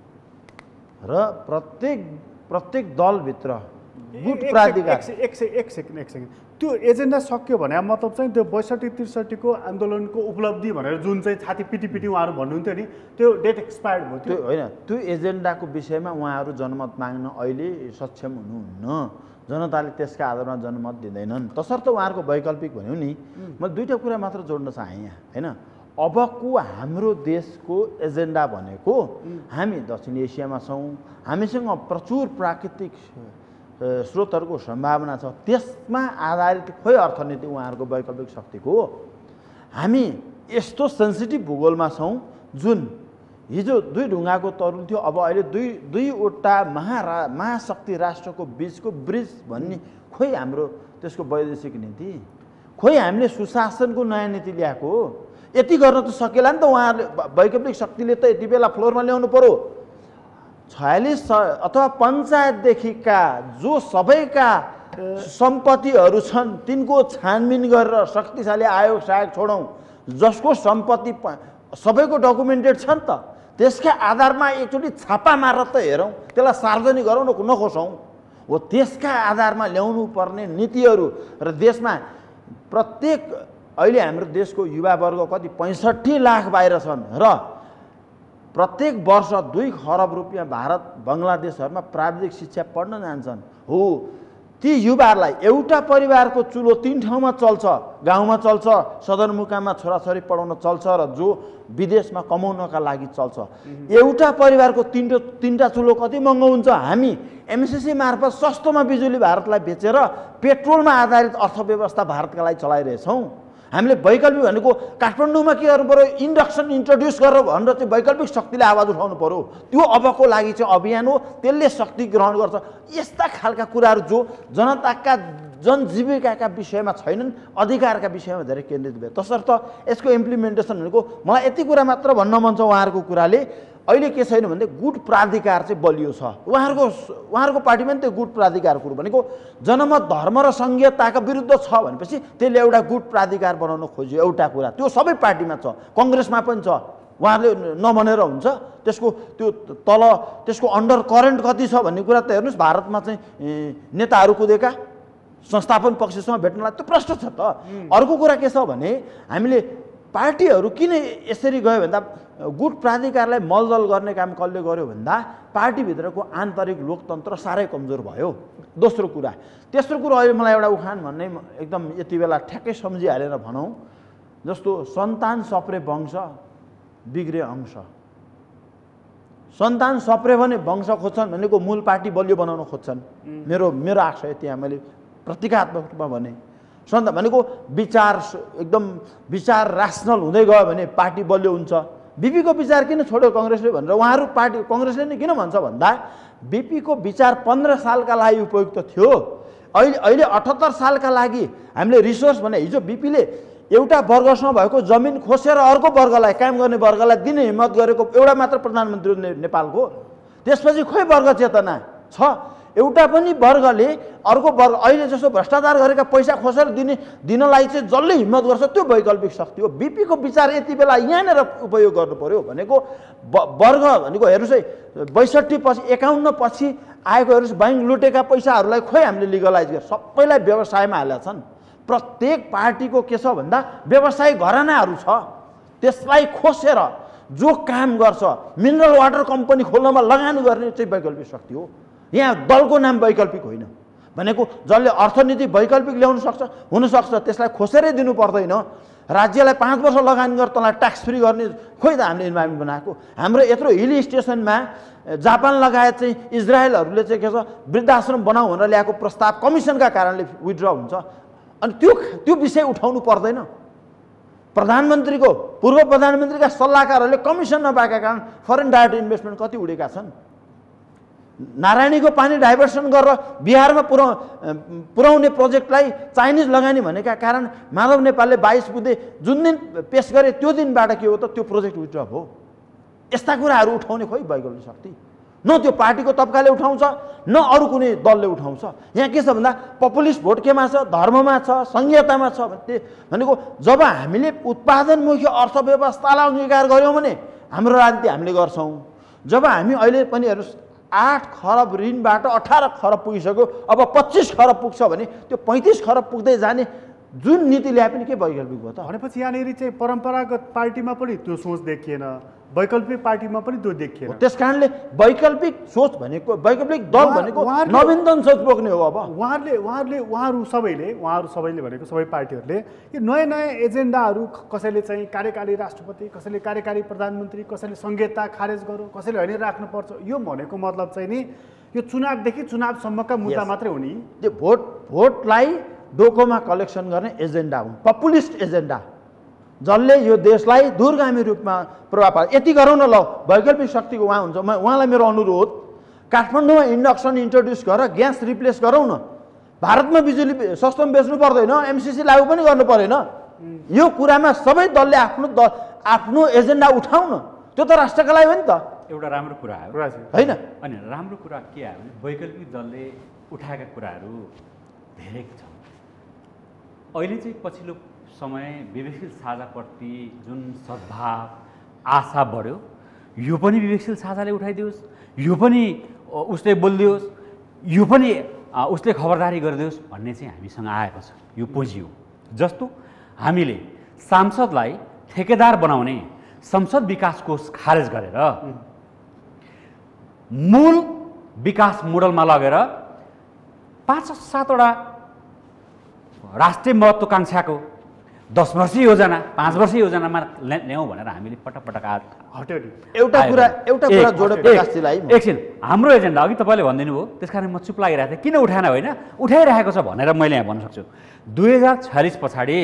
Speaker 4: र प्रत्येक प्रत्येक दलभित्र गुट प्राधिकार
Speaker 1: एक सेकेन्ड एक सेकेन्ड एक सेकेन्ड त्यो एजेन्डा सक्यो भने मतलब चाहिँ त्यो बैसठी त्रिसठीको आन्दोलनको उपलब्धि भनेर जुन चाहिँ छाती पिटी पिटी उहाँहरू भन्नुहुन्थ्यो नि त्यो डेट एक्सपायर्ड भयो।
Speaker 4: त्यो होइन, त्यो एजेन्डाको विषयमा उहाँहरू जनमत माग्न अहिले सक्षम हुनुहुन्न। जनताले त्यसका आधारमा जनमत दिँदैनन्, तसर्थ उहाँहरूको वैकल्पिक भन्यो नि। मैले दुईवटा कुरा मात्र जोड्न चाहेँ यहाँ होइन। अबको हाम्रो देशको एजेन्डा भनेको हामी दक्षिण एसियामा छौँ, हामीसँग प्रचुर प्राकृतिक स्रोतहरूको सम्भावना छ, त्यसमा आधारित खोइ अर्थनीति उहाँहरूको वैकल्पिक शक्तिको हो। हामी यस्तो सेन्सिटिभ भूगोलमा छौँ जुन हिजो दुई ढुङ्गाको तरुल थियो, अब अहिले दुई दुईवटा महारा महाशक्ति राष्ट्रको बिचको ब्रिज भन्ने खोइ हाम्रो त्यसको वैदेशिक नीति, खोइ हामीले सुशासनको नयाँ नीति ल्याएको हो। यति गर्न त सकेला नि त उहाँहरूले, वैकल्पिक शक्तिले त यति बेला फ्लोरमा ल्याउनु पर्यो। छयालिस अथवा पञ्चायतदेखिका जो सबैका सम्पत्तिहरू छन् तिनको छानबिन गरेर शक्तिशाली आयोग सहायक छोडौँ, जसको सम्पत्ति सबैको डकुमेन्टेड छ नि त, त्यसका आधारमा एकचोटि छापा मारेर त हेरौँ, त्यसलाई सार्वजनिक गरौँ न, नखोसौँ। हो त्यसका आधारमा ल्याउनु पर्ने नीतिहरू र देशमा प्रत्येक अहिले हाम्रो देशको युवावर्ग कति पैँसठी लाख बाहिर छन् र प्रत्येक वर्ष दुई खरब रुपियाँ भारत बङ्गलादेशहरूमा प्राविधिक शिक्षा पढ्न जान्छन्। हो ती युवाहरूलाई एउटा परिवारको चुलो तीन ठाउँमा चल्छ, गाउँमा चल्छ, सदरमुकाममा छोराछोरी पढाउन चल्छ र जो विदेशमा कमाउनका लागि चल्छ। एउटा परिवारको तिनवटा तिनवटा चुलो कति महँगो हुन्छ। हामी एमएसएससी मार्फत सस्तोमा बिजुली भारतलाई बेचेर पेट्रोलमा आधारित अर्थव्यवस्था भारतका लागि चलाइरहेछौँ। हामीले वैकल्पिक भनेको काठमाडौँमा के गर्नु पऱ्यो, इन्डक्सन इन्ट्रोड्युस गरेर भनेर चाहिँ वैकल्पिक शक्तिले आवाज उठाउनु पऱ्यो। त्यो अबको लागि चाहिँ अभियान हो, त्यसले शक्ति ग्रहण गर्छ। यस्ता खालका कुराहरू जो जनताका जनजीविकाका विषयमा छैनन्, अधिकार अधिकारका विषयमा धेरै केन्द्रित भयो। तसर्थ यसको इम्प्लिमेन्टेसन भनेको मलाई यति कुरा मात्र भन्न मन छ उहाँहरूको कुराले अहिले के छैन भने गुट प्राधिकार चाहिँ बलियो छ। उहाँहरूको उहाँहरूको पार्टीमा नि त्यो गुट प्राधिकार कुरो भनेको जनमत धर्म र सङ्घीयताका विरुद्ध छ भनेपछि त्यसले एउटा गुट प्राधिकार बनाउन खोज्यो एउटा कुरा, त्यो सबै पार्टीमा छ, कङ्ग्रेसमा पनि छ। उहाँहरूले नभनेर हुन्छ, त्यसको त्यो तल त्यसको अन्डर करेन्ट कति छ भन्ने कुरा त हेर्नुहोस्। भारतमा चाहिँ नेताहरू कुदेका संस्थापन पक्षसँग भेट्नलाई त्यो प्रश्न छ त। अर्को कुरा के छ भने हामीले पार्टीहरू किन यसरी गयो भन्दा गुट प्राधिकारलाई मलदल गर्ने काम कसले गर्यो भन्दा पार्टीभित्रको आन्तरिक लोकतन्त्र साह्रै कमजोर भयो। दोस्रो कुरा, तेस्रो कुरा अहिले मलाई एउटा उखान भन्ने एकदम यति बेला ठ्याक्कै सम्झिहालेर भनौँ, जस्तो सन्तान सप्रे वंश बिग्रे अंश। सन्तान सप्रे भने वंश खोज्छन् भनेको मूल पार्टी बलियो बनाउन खोज्छन्। मेरो मेरो आशय त्यहाँ मैले प्रतीकात्मक रूपमा भने सन्तान भनेको विचार एकदम विचार रासनल हुँदै गयो भने पार्टी बलियो हुन्छ। बिपीको विचार किन छोड्यो कङ्ग्रेसले भनेर उहाँहरू पार्टी कङ्ग्रेसले नै किन भन्छ भन्दा बिपीको विचार पन्ध्र सालका लागि उपयुक्त थियो, अहिले अहिले अठहत्तर सालका लागि हामीले रिसोर्स भने हिजो बिपीले एउटा वर्गसँग भएको जमिन खोसेर अर्को वर्गलाई काम गर्ने वर्गलाई दिने हिम्मत गरेको एउटा मात्र प्रधानमन्त्री नेपालको। त्यसपछि खोइ वर्ग चेतना छ? एउटा पनि वर्गले अर्को वर्ग अहिले जस्तो भ्रष्टाचार गरेका पैसा खोसेर दिने दिनलाई चाहिँ जसले हिम्मत गर्छ त्यो वैकल्पिक शक्ति हो। बिपीको विचार यति बेला यहाँनिर उपयोग गर्नु पर्यो भनेको वर्ग भनेको हेर्नुहोस् है, बैसठी पछि एकाउन्न पछि आएको हेर्नुहोस्, ब्याङ्क लुटेका पैसाहरूलाई खोइ हामीले लिगलाइज गरेर सबैलाई व्यवसायमा हालेका छन्। प्रत्येक पार्टीको के छ भन्दा व्यवसायिक घरानाहरू छ, त्यसलाई खोसेर जो काम गर्छ मिनरल वाटर कम्पनी खोल्नमा लगानी गर्ने चाहिँ वैकल्पिक शक्ति हो। यहाँ दलको नाम वैकल्पिक होइन भनेको जसले अर्थनीति वैकल्पिक ल्याउन सक्छ हुनसक्छ त्यसलाई खोसेरै दिनु पर्दैन। राज्यलाई पाँच वर्ष लगानी गरेर तँलाई ट्याक्स फ्री गर्ने खोइ त हामीले इन्भाइरोमेन्ट बनाएको। हाम्रो यत्रो हिल स्टेसनमा जापान लगायत चाहिँ इजरायलहरूले चाहिँ के छ वृद्धाश्रम बनाऊ भनेर ल्याएको प्रस्ताव कमिसनका कारणले विथड्र हुन्छ। अनि त्यो त्यो विषय उठाउनु पर्दैन? प्रधानमन्त्रीको पूर्व प्रधानमन्त्रीका सल्लाहकारहरूले कमिसन नपाएका कारण फरेन डाइरेक्ट इन्भेस्टमेन्ट कति उडेका छन्। नारायणीको पानी डाइभर्सन गरेर बिहारमा पुरा पुर्याउने प्रोजेक्टलाई चाइनिज लगानी भनेका कारण माधव नेपालले बाइस बुधे जुन दिन पेस गरे त्यो दिनबाट के हो त त्यो प्रोजेक्ट विथड्र भयो। यस्ता कुराहरू उठाउने खोइ वैकल्पिक शक्ति न त्यो पार्टीको तबकाले उठाउँछ न अरू कुनै दलले उठाउँछ। यहाँ के छ भन्दा पपुलिस्ट भोट केमा छ? धर्ममा छ, सङ्घीयतामा छ। भनेको जब हामीले उत्पादनमुखी अर्थव्यवस्थालाई अङ्गीकार गऱ्यौँ भने हाम्रो राजनीति हामीले गर्छौँ। जब हामी अहिले पनि हेर्नुहोस् आठ खरब ऋणबाट अठार खरब पुगिसक्यो, अब पच्चिस खरब पुग्छ भने त्यो पैँतिस खरब पुग्दै जाने जुन नीति ल्याए पनि के वैकल्पिक हो त?
Speaker 1: भनेपछि यहाँनिर चाहिँ परम्परागत पार्टीमा पनि त्यो सोच देखिएन, वैकल्पिक पार्टीमा पनि त्यो देखिएन।
Speaker 4: त्यस कारणले वैकल्पिक सोच भनेको वैकल्पिक दल भनेको नवीनतम सोच बोक्ने हो। अब
Speaker 1: उहाँहरूले उहाँहरूले उहाँहरू सबैले उहाँहरू सबैले भनेको सबै पार्टीहरूले यो नयाँ नयाँ एजेन्डाहरू कसैले चाहिँ कार्यकारी राष्ट्रपति, कसैले कार्यकारी प्रधानमन्त्री, कसैले सङ्घीयता खारेज गरौँ, कसैले होइन राख्नुपर्छ, यो भनेको मतलब चाहिँ नि यो चुनावदेखि चुनावसम्मका मुद्दा मात्रै हो नि।
Speaker 4: त्यो भोट भोटलाई डोकोमा कलेक्सन गर्ने एजेन्डा हुन्, पपुलिस्ट एजेन्डा जसले यो देशलाई दूरगामी रूपमा प्रभाव पार्छ। यति गरौँ न ल, वैकल्पिक शक्तिको उहाँ हुन्छ। म उहाँलाई मेरो अनुरोध, काठमाडौँमा इन्डक्सन इन्ट्रोड्युस गरेर ग्यास रिप्लेस गरौँ न। भारतमा बिजुली सस्तोमा बेच्नु पर्दैन, एमसिसी लागू पनि गर्नु परेन। यो कुरामा सबै दलले आफ्नो द आफ्नो एजेन्डा उठाउँ न, त्यो त राष्ट्रका लागि हो नि त।
Speaker 3: एउटा राम्रो कुरा हो
Speaker 4: होइन?
Speaker 3: अनि राम्रो कुरा के आयो भने वैकल्पिक दलले उठाएका कुराहरू धेरै छन्। अहिले चाहिँ पछिल्लो समय विवेकशील साझाप्रति जुन सद्भाव आशा बढ्यो, यो पनि विवेकशील साझाले उठाइदियोस्, यो पनि उसले बोलिदियोस्, यो पनि उसले खबरदारी गरिदियोस् भन्ने चाहिँ हामीसँग आएको छ। यो पुँजी हो। जस्तो हामीले सांसदलाई ठेकेदार बनाउने संसद विकास कोष खारेज गरेर मूल विकास मोडलमा लगेर पाँच सातवटा राष्ट्रिय महत्त्वाकांक्षाको दस वर्षीय योजना पाँच वर्षीय योजनामा ल्याउँ भनेर हामीले पटक पटक
Speaker 1: हट्यो।
Speaker 4: एउटा कुरा एउटा कुरा जोडे प्रकाशजीलाई
Speaker 3: एकछिन, हाम्रो एजेन्डा अघि तपाईँले भनिदिनु भयो, त्यस कारण म चुप लागिरहेको थिएँ। किन उठाएन होइन, उठाइरहेको छ भनेर मैले यहाँ भन्न सक्छु। दुई हजार छयालिस पछाडि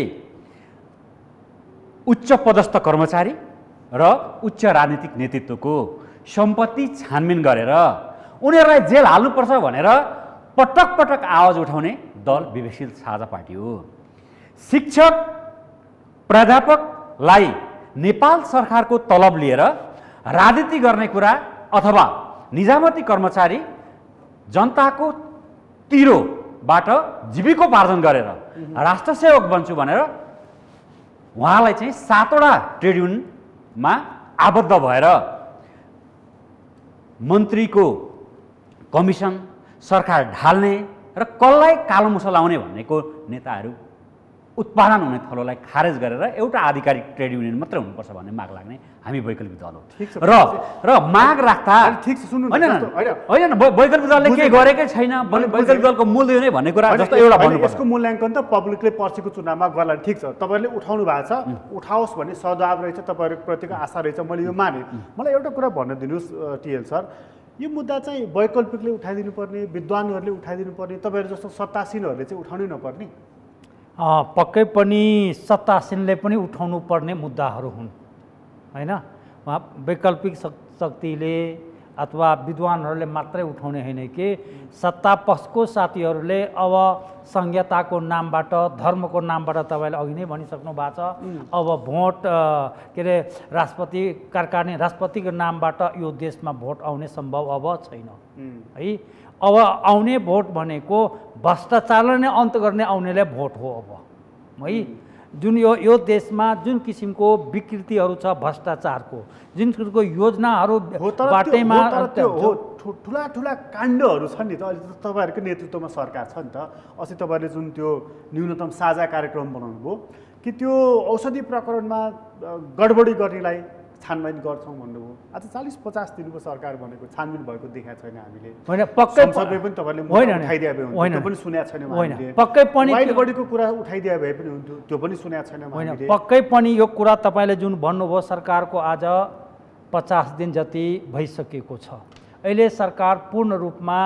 Speaker 3: उच्च पदस्थ कर्मचारी र उच्च राजनीतिक नेतृत्वको सम्पत्ति छानबिन गरेर उनीहरूलाई जेल हाल्नुपर्छ भनेर पटक पटक आवाज उठाउने दल विवेकशील साझा पार्टी हो। शिक्षक प्राध्यापकलाई नेपाल सरकारको तलब लिएर राजनीति गर्ने कुरा अथवा निजामती कर्मचारी जनताको तिरोबाट जीविकोपार्जन गरेर राष्ट्रसेवक बन्छु भनेर उहाँलाई चाहिँ सातवटा ट्रेड युनियनमा आबद्ध भएर मन्त्रीको कमिसन सरकार ढाल्ने र कसलाई कालो मुसा लाउने भन्नेको नेताहरू उत्पादन हुने थलोलाई खारेज गरेर एउटा आधिकारिक ट्रेड युनियन मात्रै हुनुपर्छ भन्ने माग लाग्ने हामी वैकल्पिक दल हो। र र माग राख्दा
Speaker 1: ठिक छ सुन्नु
Speaker 3: होइन होइन वैकल्पिक दलले केही गरेकै छैन वैकल्पिक दलको मूल्य नै भन्ने कुरा जस्तो एउटा भन्नुपर्छ।
Speaker 1: यसको मूल्याङ्कन त पब्लिकले पर्सिको चुनावमा गर्ला ठिक छ, तपाईँहरूले उठाउनु भएको छ, उठाओस् भन्ने सद्भाव रहेछ, तपाईँहरूप्रतिको आशा रहेछ, मैले यो माने। मलाई एउटा कुरा भन्न दिनुहोस् टिएल सर, यो मुद्दा चाहिँ वैकल्पिकले उठाइदिनु पर्ने, विद्वानहरूले उठाइदिनु पर्ने, तपाईँहरू जस्तो सत्तासीनहरूले चाहिँ उठाउनै नपर्ने?
Speaker 2: पक्कै पनि सत्तासीनले पनि उठाउनु पर्ने मुद्दाहरू हुन् होइन। उहाँ वैकल्पिक शक्तिले अथवा विद्वानहरूले मात्रै उठाउने होइन कि सत्ता पक्षको साथीहरूले अब संहिताको नामबाट धर्मको नामबाट तपाईँले अघि नै भनिसक्नु भएको छ, अब भोट के अरे राष्ट्रपति कारकार्ने राष्ट्रपतिको नामबाट यो देशमा भोट आउने सम्भव अब छैन है। अब आउने भोट भनेको भ्रष्टाचारलाई नै अन्त गर्ने आउनेलाई भोट हो अब है। जुन यो यो देशमा जुन किसिमको विकृतिहरू छ भ्रष्टाचारको, जुन किसिमको योजनाहरू बाटैमा
Speaker 1: ठुला ठुला काण्डहरू छन् नि त। अहिले तपाईँहरूको नेतृत्वमा सरकार छ नि त। अस्ति तपाईँहरूले जुन त्यो न्यूनतम साझा कार्यक्रम बनाउनु भयो कि त्यो औषधि प्रकरणमा गडबडी गर्नेलाई छानबिन गर्छौँ भन्नुभयो। आज चालिस पचास दिनको सरकार भनेको छानबिन भएको देखाएको छैन हामीले।
Speaker 2: होइन पक्कै
Speaker 1: संसदले पनि तपाईँले उठाइदिए भए हुन्थ्यो, त्यो पनि सुनेको छैन हामीले।
Speaker 2: पक्कै पनि
Speaker 1: गडबडीको कुरा उठाइदिए भए पनि हुन्थ्यो, त्यो पनि सुनेको छैन हामीले।
Speaker 2: पक्कै पनि यो कुरा तपाईँले जुन भन्नुभयो सरकारको आज पचास दिन जति भइसकेको छ। अहिले सरकार पूर्ण रूपमा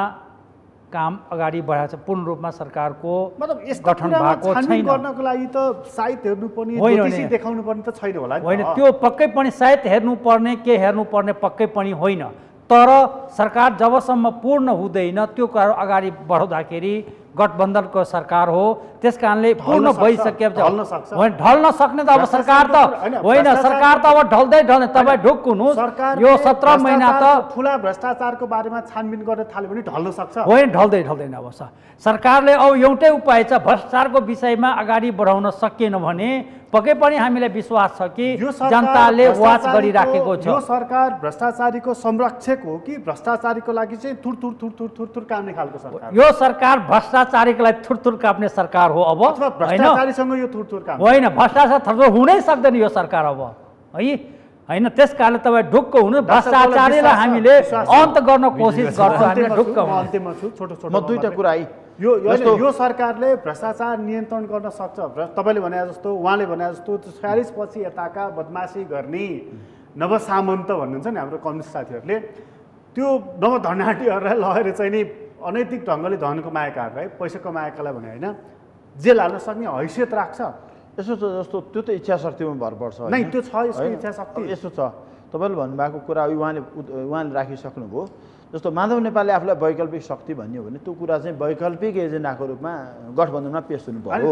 Speaker 2: काम अगाडि बढाएको छ, पूर्ण रूपमा सरकारको
Speaker 1: मतलब
Speaker 2: गठन भएको छैन।
Speaker 1: गर्नको लागि त सायद हेर्नुपर्ने, ज्योतिषी देखाउनु पर्ने त छैन होला।
Speaker 2: होइन त्यो पक्कै पनि सायद हेर्नुपर्ने के हेर्नुपर्ने पक्कै पनि होइन, तर सरकार जबसम्म पूर्ण हुँदैन त्यो कुरा अगाडि बढाउँदाखेरि गठबन्धनको सरकार हो, त्यस कारणले पूर्ण भइसकेपछि होइन ढल्न सक्ने त अब सरकार त होइन, सरकार त अब ढल्दै ढल्ने। तपाईँ ढुक्क हुनुहोस्, यो सत्र महिना त
Speaker 1: ठुला भ्रष्टाचारको बारेमा छानबिन गर्न थाल्यो भने ढल्न सक्छ।
Speaker 2: होइन ढल्दै ढल्दैन। अब सरकारले अब एउटै उपाय छ, भ्रष्टाचारको विषयमा अगाडि बढाउन सकिएन भने पक्कै पनि हामीलाई विश्वास छ कि जनताले वाच गरिराखेको छ।
Speaker 1: यो सरकार भ्रष्टाचारीको संरक्षक हो कि भ्रष्टाचारीको लागि चाहिँ थुर थुर थुर थुर थुर थुर काम्ने खालको सरकार?
Speaker 2: यो सरकार भ्रष्टाचारीको लागि थुर थुर काप्ने सरकार हो अब।
Speaker 1: भ्रष्टाचारीसँग यो थुर थुर काम
Speaker 2: होइन, भ्रष्टाचार थुर हुनै सक्दैन यो सरकार अब है होइन। त्यस कारणले तपाईँ ढुक्क हुनु, भ्रष्टाचारीलाई हामीले अन्त गर्न कोसिस गर्छौँ हामी ढुक्क।
Speaker 1: अन्त्यमा छु छोटो छोटो
Speaker 4: म दुईटा कुरा है।
Speaker 1: यो यो सरकारले भ्रष्टाचार नियन्त्रण गर्न सक्छ। तपाईँले भने जस्तो, उहाँले भने जस्तो छयालिस पछि यताका बदमासी गर्ने नवसामन्त भन्नुहुन्छ नि हाम्रो कम्युनिस्ट साथीहरूले, त्यो नवधनाटीहरूलाई लगेर चाहिँ नि अनैतिक ढङ्गले धन कमाएकाहरूलाई, पैसा कमाएकालाई भने होइन जेल हाल्न सक्ने हैसियत राख्छ।
Speaker 4: यसो छ जस्तो त्यो त इच्छा शक्तिमा भर पर्छ।
Speaker 1: नै त्यो छ यसको इच्छा शक्ति।
Speaker 4: यसो छ तपाईँले भन्नुभएको कुरा उहाँले उहाँले राखिसक्नुभयो। जस्तो माधव नेपालले आफूलाई वैकल्पिक शक्ति भन्यो भने त्यो कुरा चाहिँ वैकल्पिक एजेन्डाको रूपमा गठबन्धनमा पेश हुनु पर्यो।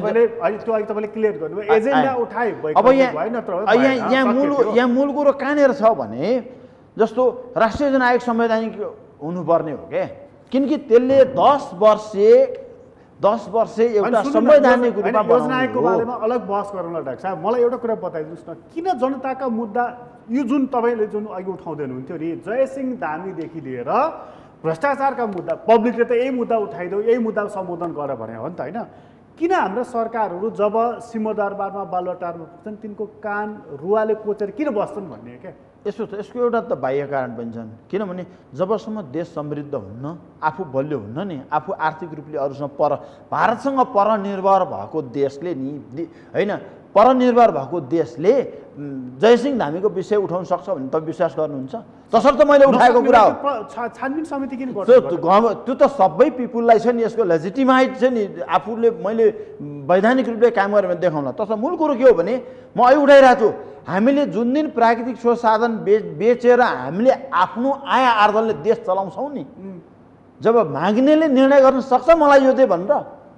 Speaker 4: अब यहाँ यहाँ मूल यहाँ मूल कुरो कहाँनिर छ भने जस्तो राष्ट्रिय जनआयोग संवैधानिक हुनुपर्ने हो क्या, किनकि त्यसले दस वर्ष दस वर्ष एउटा संवैधानिक रूपमा
Speaker 1: योजनाको बारेमा अलग बहस गरौँला डाक्टर साहब। मलाई एउटा कुरा बताइदिनुहोस् न, किन जनताका मुद्दा यो जुन तपाईँले जुन अघि उठाउँदै हुनुहुन्थ्यो नि, जयसिंह धामीदेखि लिएर भ्रष्टाचारका मुद्दा पब्लिकले त यही मुद्दा उठाइदियो, यही मुद्दा सम्बोधन गर भने हो नि त होइन? किन हाम्रा सरकारहरू जब सिंहदरबारमा बालुवाटारमा पुग्छन् तिनको कान रुवाले कोचेर किन बस्छन् भन्ने क्या?
Speaker 4: यसो छ, यसको एउटा त बाह्य कारण पनि छन्। किनभने जबसम्म देश समृद्ध हुन्न, आफू बलियो हुन्न नि, आफू आर्थिक रूपले अरूसँग पर भारतसँग परनिर्भर भएको देशले नि होइन, परनिर्भर भएको देशले जयसिंह धामीको विषय उठाउन सक्छ भने तपाईँ विश्वास गर्नुहुन्छ? तसर्थ मैले उठाएको कुरा हो।
Speaker 1: छानबिन समिति किन गर्छ?
Speaker 4: त्यो त सबै पिपुललाई छ नि, यसको लेजिटिमाइट छ नि, आफूले मैले वैधानिक रूपले काम गरेँ भने देखाउन। तसर्थ मूल कुरो के हो भने म अहिले उठाइरहेको छु, हामीले जुन दिन प्राकृतिक स्रोत साधन बेच बेचेर हामीले आफ्नो आय आर्जनले देश चलाउँछौँ नि, जब माग्नेले निर्णय गर्न सक्छ मलाई यो चाहिँ भनेर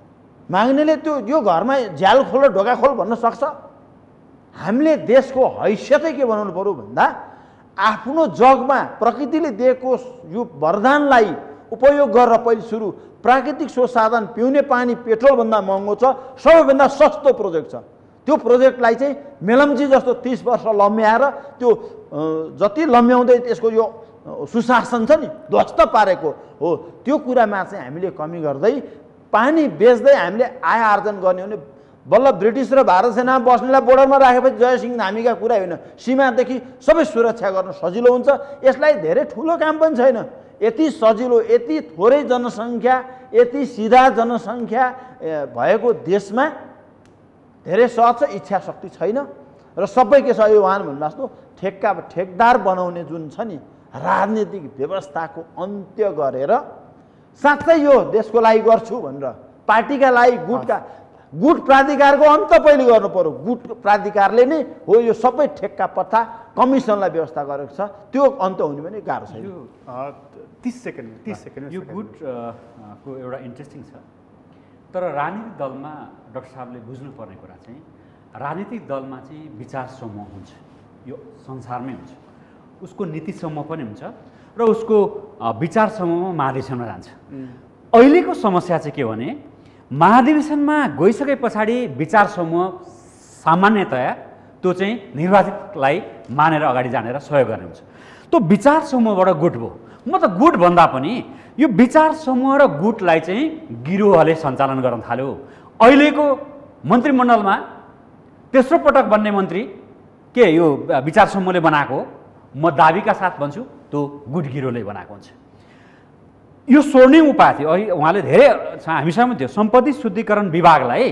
Speaker 4: माग्नेले त्यो यो घरमा झ्याल खोल र ढोका खोल भन्न सक्छ। हामीले देशको हैसियतै के बनाउनु पर्यो भन्दा आफ्नो जगमा प्रकृतिले दिएको यो वरदानलाई उपयोग गरेर पहिले सुरु प्राकृतिक स्रोत साधन पिउने पानी पेट्रोलभन्दा महँगो छ, सबैभन्दा सस्तो प्रोजेक्ट छ। त्यो प्रोजेक्टलाई चाहिँ मेलम्ची जस्तो तीस वर्ष लम्ब्याएर त्यो जति लम्ब्याउँदै त्यसको यो सुशासन छ नि ध्वस्त पारेको हो, त्यो कुरामा चाहिँ हामीले कमी गर्दै पानी बेच्दै हामीले आय आर्जन गर्ने हो भने बल्ल ब्रिटिस र भारत सेना बस्नेलाई बोर्डरमा राखेपछि जयसिंह धामीका कुरा होइन, सीमादेखि सबै सुरक्षा गर्न सजिलो हुन्छ। यसलाई धेरै ठुलो काम पनि छैन, यति सजिलो यति थोरै जनसङ्ख्या यति सिधा जनसङ्ख्या भएको देशमा धेरै सहज छ, इच्छा शक्ति छैन र सबै के छ यो उहाँ भन्नु जस्तो ठेक्का ठेकदार बनाउने जुन छ नि राजनीतिक व्यवस्थाको अन्त्य गरेर साँच्चै यो देशको लागि गर्छु भनेर पार्टीका लागि गुटका गुट प्राधिकारको अन्त पहिले गर्नु पर्यो। गुट प्राधिकारले नै हो यो सबै ठेक्का पत्ता कमिसनलाई व्यवस्था गरेको छ, त्यो अन्त हुने पनि गाह्रो छैन।
Speaker 1: तिस सेकेन्ड तिस सेकेन्ड
Speaker 3: यो गुट को एउटा इन्ट्रेस्टिङ छ, तर राजनीतिक दलमा डाक्टर साहबले बुझ्नुपर्ने कुरा चाहिँ राजनीतिक दलमा चाहिँ विचार समूह हुन्छ, यो संसारमै हुन्छ, उसको नीति समूह पनि हुन्छ र उसको विचार समूहमा महाधिवेशनमा जान्छ। अहिलेको समस्या चाहिँ के हो भने महाधिवेशनमा गइसके पछाडि विचार समूह सामान्यतया त्यो चाहिँ निर्वाचितलाई मानेर अगाडि जानेर सहयोग गर्ने हुन्छ। त्यो विचार समूहबाट गुट भयो। म त गुट भन्दा पनि यो विचार समूह र गुटलाई चाहिँ गिरोहले सञ्चालन गर्न थाल्यो। अहिलेको मन्त्रीमण्डलमा तेस्रो पटक बन्ने मन्त्री के यो विचार समूहले बनाएको, म दाबीका साथ भन्छु त्यो गुट गिरोले बनाएको हुन्छ। यो स्वर्णिम उपाय थियो, अहिले उहाँले धेरै हामीसँग थियो सम्पत्ति शुद्धिकरण विभागलाई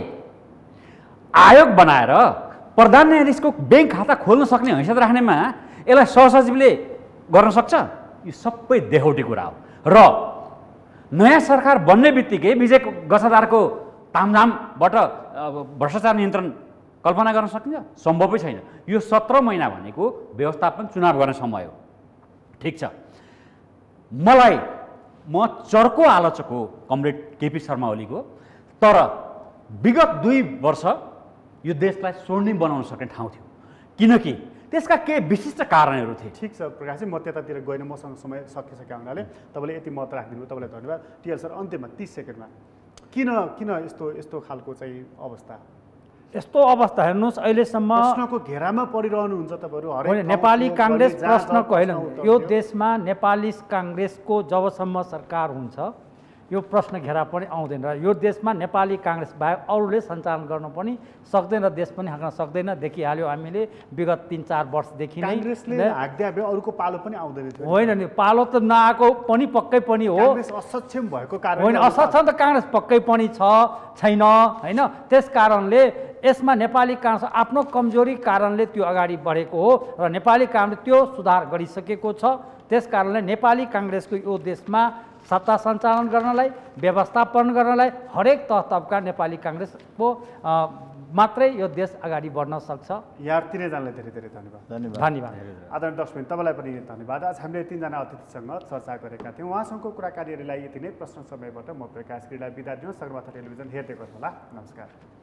Speaker 3: आयोग बनाएर प्रधान न्यायाधीशको ब्याङ्क खाता खोल्न सक्ने हैसियत राख्नेमा यसलाई सहसचिवले गर्न सक्छ। यो सबै देखाउटी कुरा हो र नयाँ सरकार बन्ने बित्तिकै विजय गसादारको तामझामबाट भ्रष्टाचार नियन्त्रण कल्पना गर्न सकिन्छ? सम्भवै छैन। यो सत्र महिना भनेको व्यवस्थापन चुनाव गर्ने समय हो। ठिक छ, मलाई म चर्को आलोचक हो कमरेड केपी शर्मा ओलीको, तर विगत दुई वर्ष यो देशलाई स्वर्णिम बनाउन सक्ने ठाउँ थियो, किनकि त्यसका केही विशिष्ट कारणहरू थिए।
Speaker 1: ठिक छ प्रकाशजी, म त्यतातिर गएन, मसँग समय सकिसक्यो हुनाले तपाईँले यति मत राखिदिनु, तपाईँलाई धन्यवाद। टिएल सर अन्त्यमा तीस सेकेन्डमा किन किन यस्तो यस्तो खालको चाहिँ अवस्था
Speaker 2: यस्तो अवस्था हेर्नुहोस् अहिलेसम्म
Speaker 1: प्रश्नको घेरामा परिरहनुहुन्छ तपाईँहरू।
Speaker 2: होइन, नेपाली काङ्ग्रेस प्रश्नको होइन, यो देशमा नेपाली काङ्ग्रेसको जबसम्म सरकार हुन्छ यो प्रश्न घेरा पनि आउँदैन र यो देशमा नेपाली काङ्ग्रेस बाहेक अरूले सञ्चालन गर्न पनि सक्दैन, देश पनि हाँक्न सक्दैन। देखिहाल्यो हामीले विगत तिन चार वर्षदेखि नै
Speaker 1: काङ्ग्रेसले हाँक्दै भए अरूको पालो पनि आउँदैन थियो।
Speaker 2: होइन नि, पालो त नआएको पनि पक्कै पनि हो।
Speaker 1: काङ्ग्रेस असक्षम भएको कारण
Speaker 2: होइन, असक्षम त काङ्ग्रेस पक्कै पनि छ छैन होइन। त्यस कारणले यसमा नेपाली काङ्ग्रेस आफ्नो कमजोरी कारणले त्यो अगाडि बढेको हो र नेपाली काङ्ग्रेस त्यो सुधार गरिसकेको छ। त्यस कारणले नेपाली काङ्ग्रेसको यो देशमा सत्ता सञ्चालन गर्नलाई व्यवस्थापन गर्नलाई हरेक तह तबका नेपाली काङ्ग्रेसको मात्रै यो देश अगाडि बढ्न सक्छ।
Speaker 1: यहाँ तिनैजनालाई धेरै धेरै धन्यवाद।
Speaker 2: धन्यवाद धन्यवाद
Speaker 1: आदरणीय दर्शकबिन तपाईँलाई पनि धन्यवाद। आज हामीले तिनजना अतिथिसँग चर्चा गरेका थियौँ, उहाँसँगको कुराकानीहरूलाई यति नै। प्रश्न समयबाट म प्रकाश गिरीलाई बिदा दिउँ। सगरमाथा टेलिभिजन हेर्दै गर्नुहोला। नमस्कार।